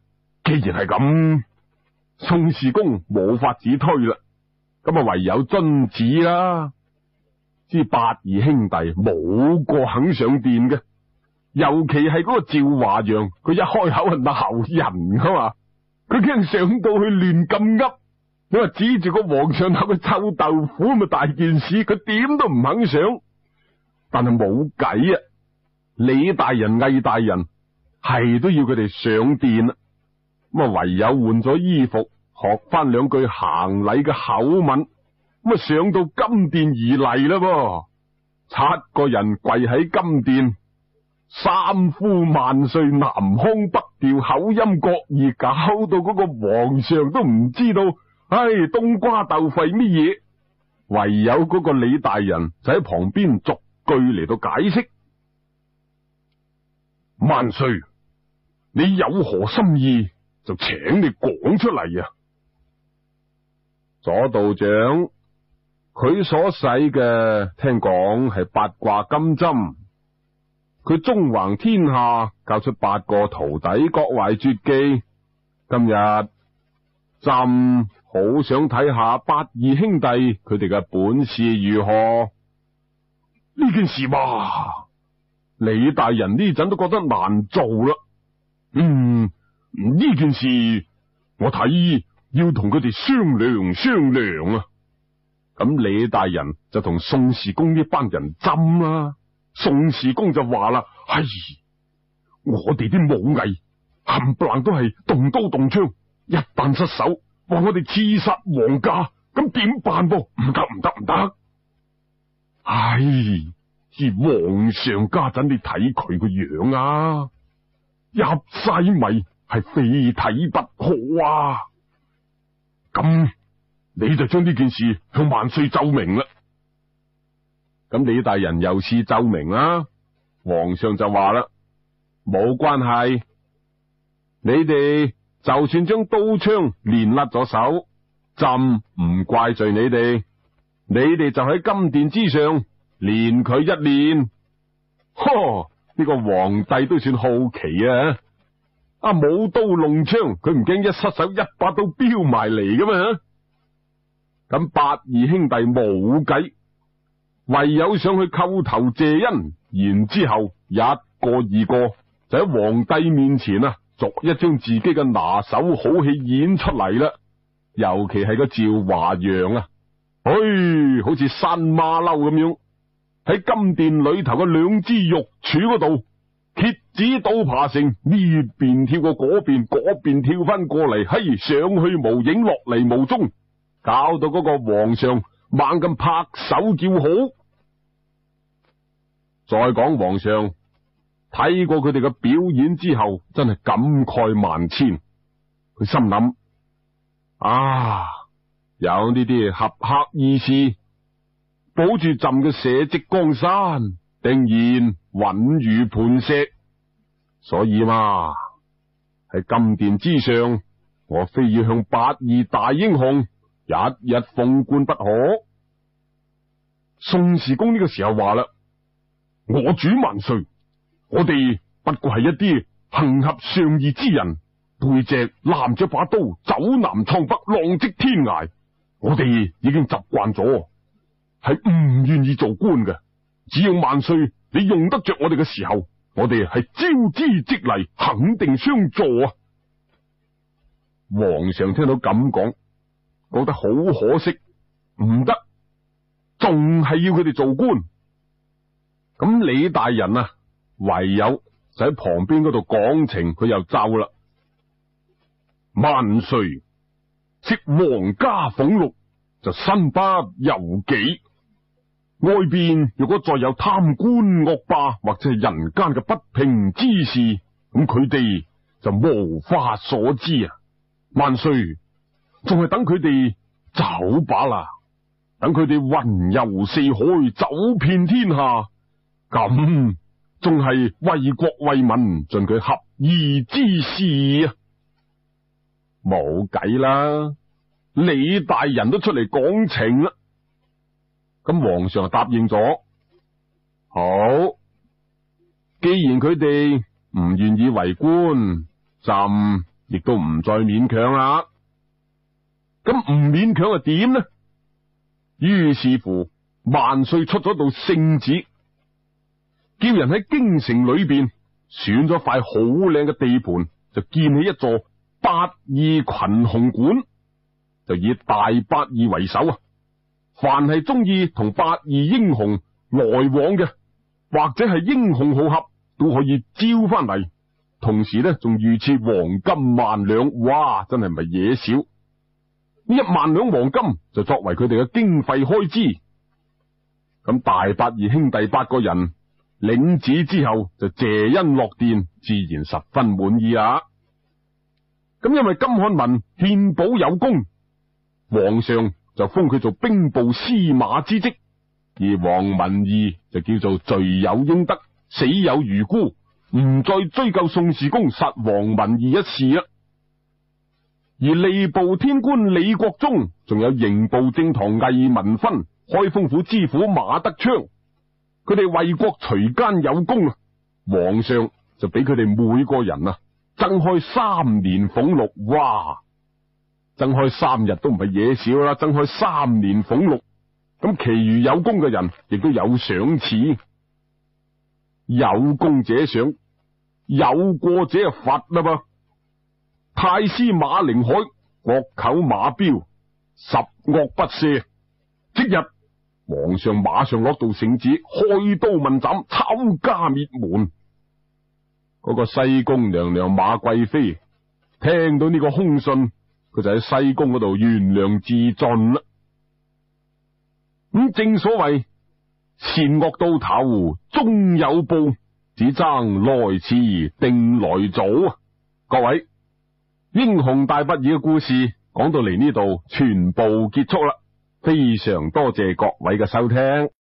既然係咁，宋氏公冇法子推啦，咁啊唯有遵旨啦。知八義兄弟冇個肯上殿嘅，尤其係嗰個趙華陽，佢一開口係鬧人噶嘛，佢驚上到去亂咁噏，你話指住個皇上鬧佢臭豆腐咁啊大件事，佢點都唔肯上。但係冇計啊，李大人、魏大人係都要佢哋上殿啦，咁啊唯有換咗衣服，學翻兩句行禮嘅口吻，咁啊上到金殿而嚟啦噃，七個人跪喺金殿，三呼萬歲，南腔北調，口音各異，搞到嗰個皇上都唔知道，唉，冬瓜豆腐乜嘢，唯有嗰個李大人就喺旁邊逐句嚟到解釋。萬歲，你有何心意就請你講出嚟啊！左道長，佢所使嘅聽講係八卦金針，佢縱橫天下，教出八個徒弟各懷絕技。今日朕好想睇下八義兄弟佢哋嘅本事如何。呢件事嘛，李大人呢陣都覺得難做啦。嗯，呢件事我睇要同佢哋商量商量啊。咁李大人就同宋氏公呢班人斟啦。宋氏公就話啦：唉，我哋啲武藝冚唪唥都係動刀動槍，一旦失手，話我哋刺殺皇家，咁點辦噃？唔得唔得唔得！唉，而皇上家陣你睇佢個樣啊，入晒迷，係非睇不可啊！咁你就將呢件事向萬歲奏明啦。咁李大人又試奏明啦，皇上就話啦：冇關係，你哋就算將刀槍練甩咗手，朕唔怪罪你哋，你哋就喺金殿之上練佢一練。呵，呢個皇帝都算好奇啊！啊，舞刀弄槍，佢唔驚一失手一把刀飆埋嚟噶嘛？咁八義兄弟冇計，唯有上去叩頭謝恩，然之後一個二個就喺皇帝面前啊，逐一將自己嘅拿手好戲演出嚟啦。尤其係個趙華陽啊，唉，好似山馬騮咁樣喺金殿裏頭嘅兩支玉柱嗰度，蠍子倒爬成呢邊跳過嗰邊，嗰邊跳翻過嚟，嘿，上去無影，落嚟無蹤，搞到嗰個皇上猛咁拍手叫好。再講皇上睇過佢哋嘅表演之後，真係感慨萬千。佢心諗：啊，有呢啲俠客意思，保住朕嘅社稷江山，定然穩如磐石。所以嘛，喺金殿之上，我非要向八義大英雄日日奉冠不可。宋氏公呢個時候話啦：我主萬歲，我哋不過係一啲行俠仗義之人，背脊攬咗把刀，走南闖北，浪跡天涯。我哋已經習慣咗，係唔願意做官嘅。只要萬歲你用得着我哋嘅時候，我哋係招之即嚟，肯定相助啊！皇上聽到咁講，覺得好可惜，唔得，仲係要佢哋做官。咁李大人啊，唯有就喺旁邊嗰度講情，佢又奏啦：萬歲，識皇家俸祿，就身不由己。外邊如果再有貪官惡霸或者係人間嘅不平之事，咁佢哋就無法所知啊！萬歲，仲係等佢哋走吧啦，等佢哋雲遊四海，走遍天下，咁仲係為國為民盡佢合意之事啊！冇計啦，李大人都出嚟講情啦。咁皇上答應咗，好，既然佢哋唔願意為官，朕亦都唔再勉強啦。咁唔勉強又點呢？於是乎，萬歲出咗道聖旨，叫人喺京城裏邊選咗塊好靚嘅地盤，就建起一座八義群雄館，就以大八義為首啊！凡係中意同八義英雄來往嘅，或者係英雄好合，都可以招翻嚟。同時呢，仲預設黃金萬兩，哇！真係唔係嘢少。呢一萬兩黃金就作為佢哋嘅經費開支。咁大八義兄弟八個人領旨之後，就謝恩落殿，自然十分滿意啊！咁因為金漢文獻寶有功，皇上就封佢做兵部司馬之職，而黃文義就叫做罪有應得，死有餘辜，唔再追究宋氏公殺黃文義一事啦。而吏部天官李國忠，仲有刑部正堂魏文勳、開封府知府馬德昌，佢哋為國除奸有功啊！皇上就俾佢哋每個人啊增開三年俸祿，哇！增開三日都唔係嘢少啦，增開三年俸祿，咁其餘有功嘅人亦都有賞賜。有功者賞，有過者罰啦噃。太師馬寧海惡口馬彪，十惡不赦。即日皇上馬上攞到聖旨，開刀問斬，抄家滅門。嗰、那個西宮娘娘馬貴妃聽到呢個兇信，佢就喺西宮嗰度懸梁自盡啦。咁正所謂善惡到頭終有報，只爭來遲定來早啊！各位，英雄大不義嘅故事講到嚟呢度全部結束啦，非常多謝各位嘅收聽。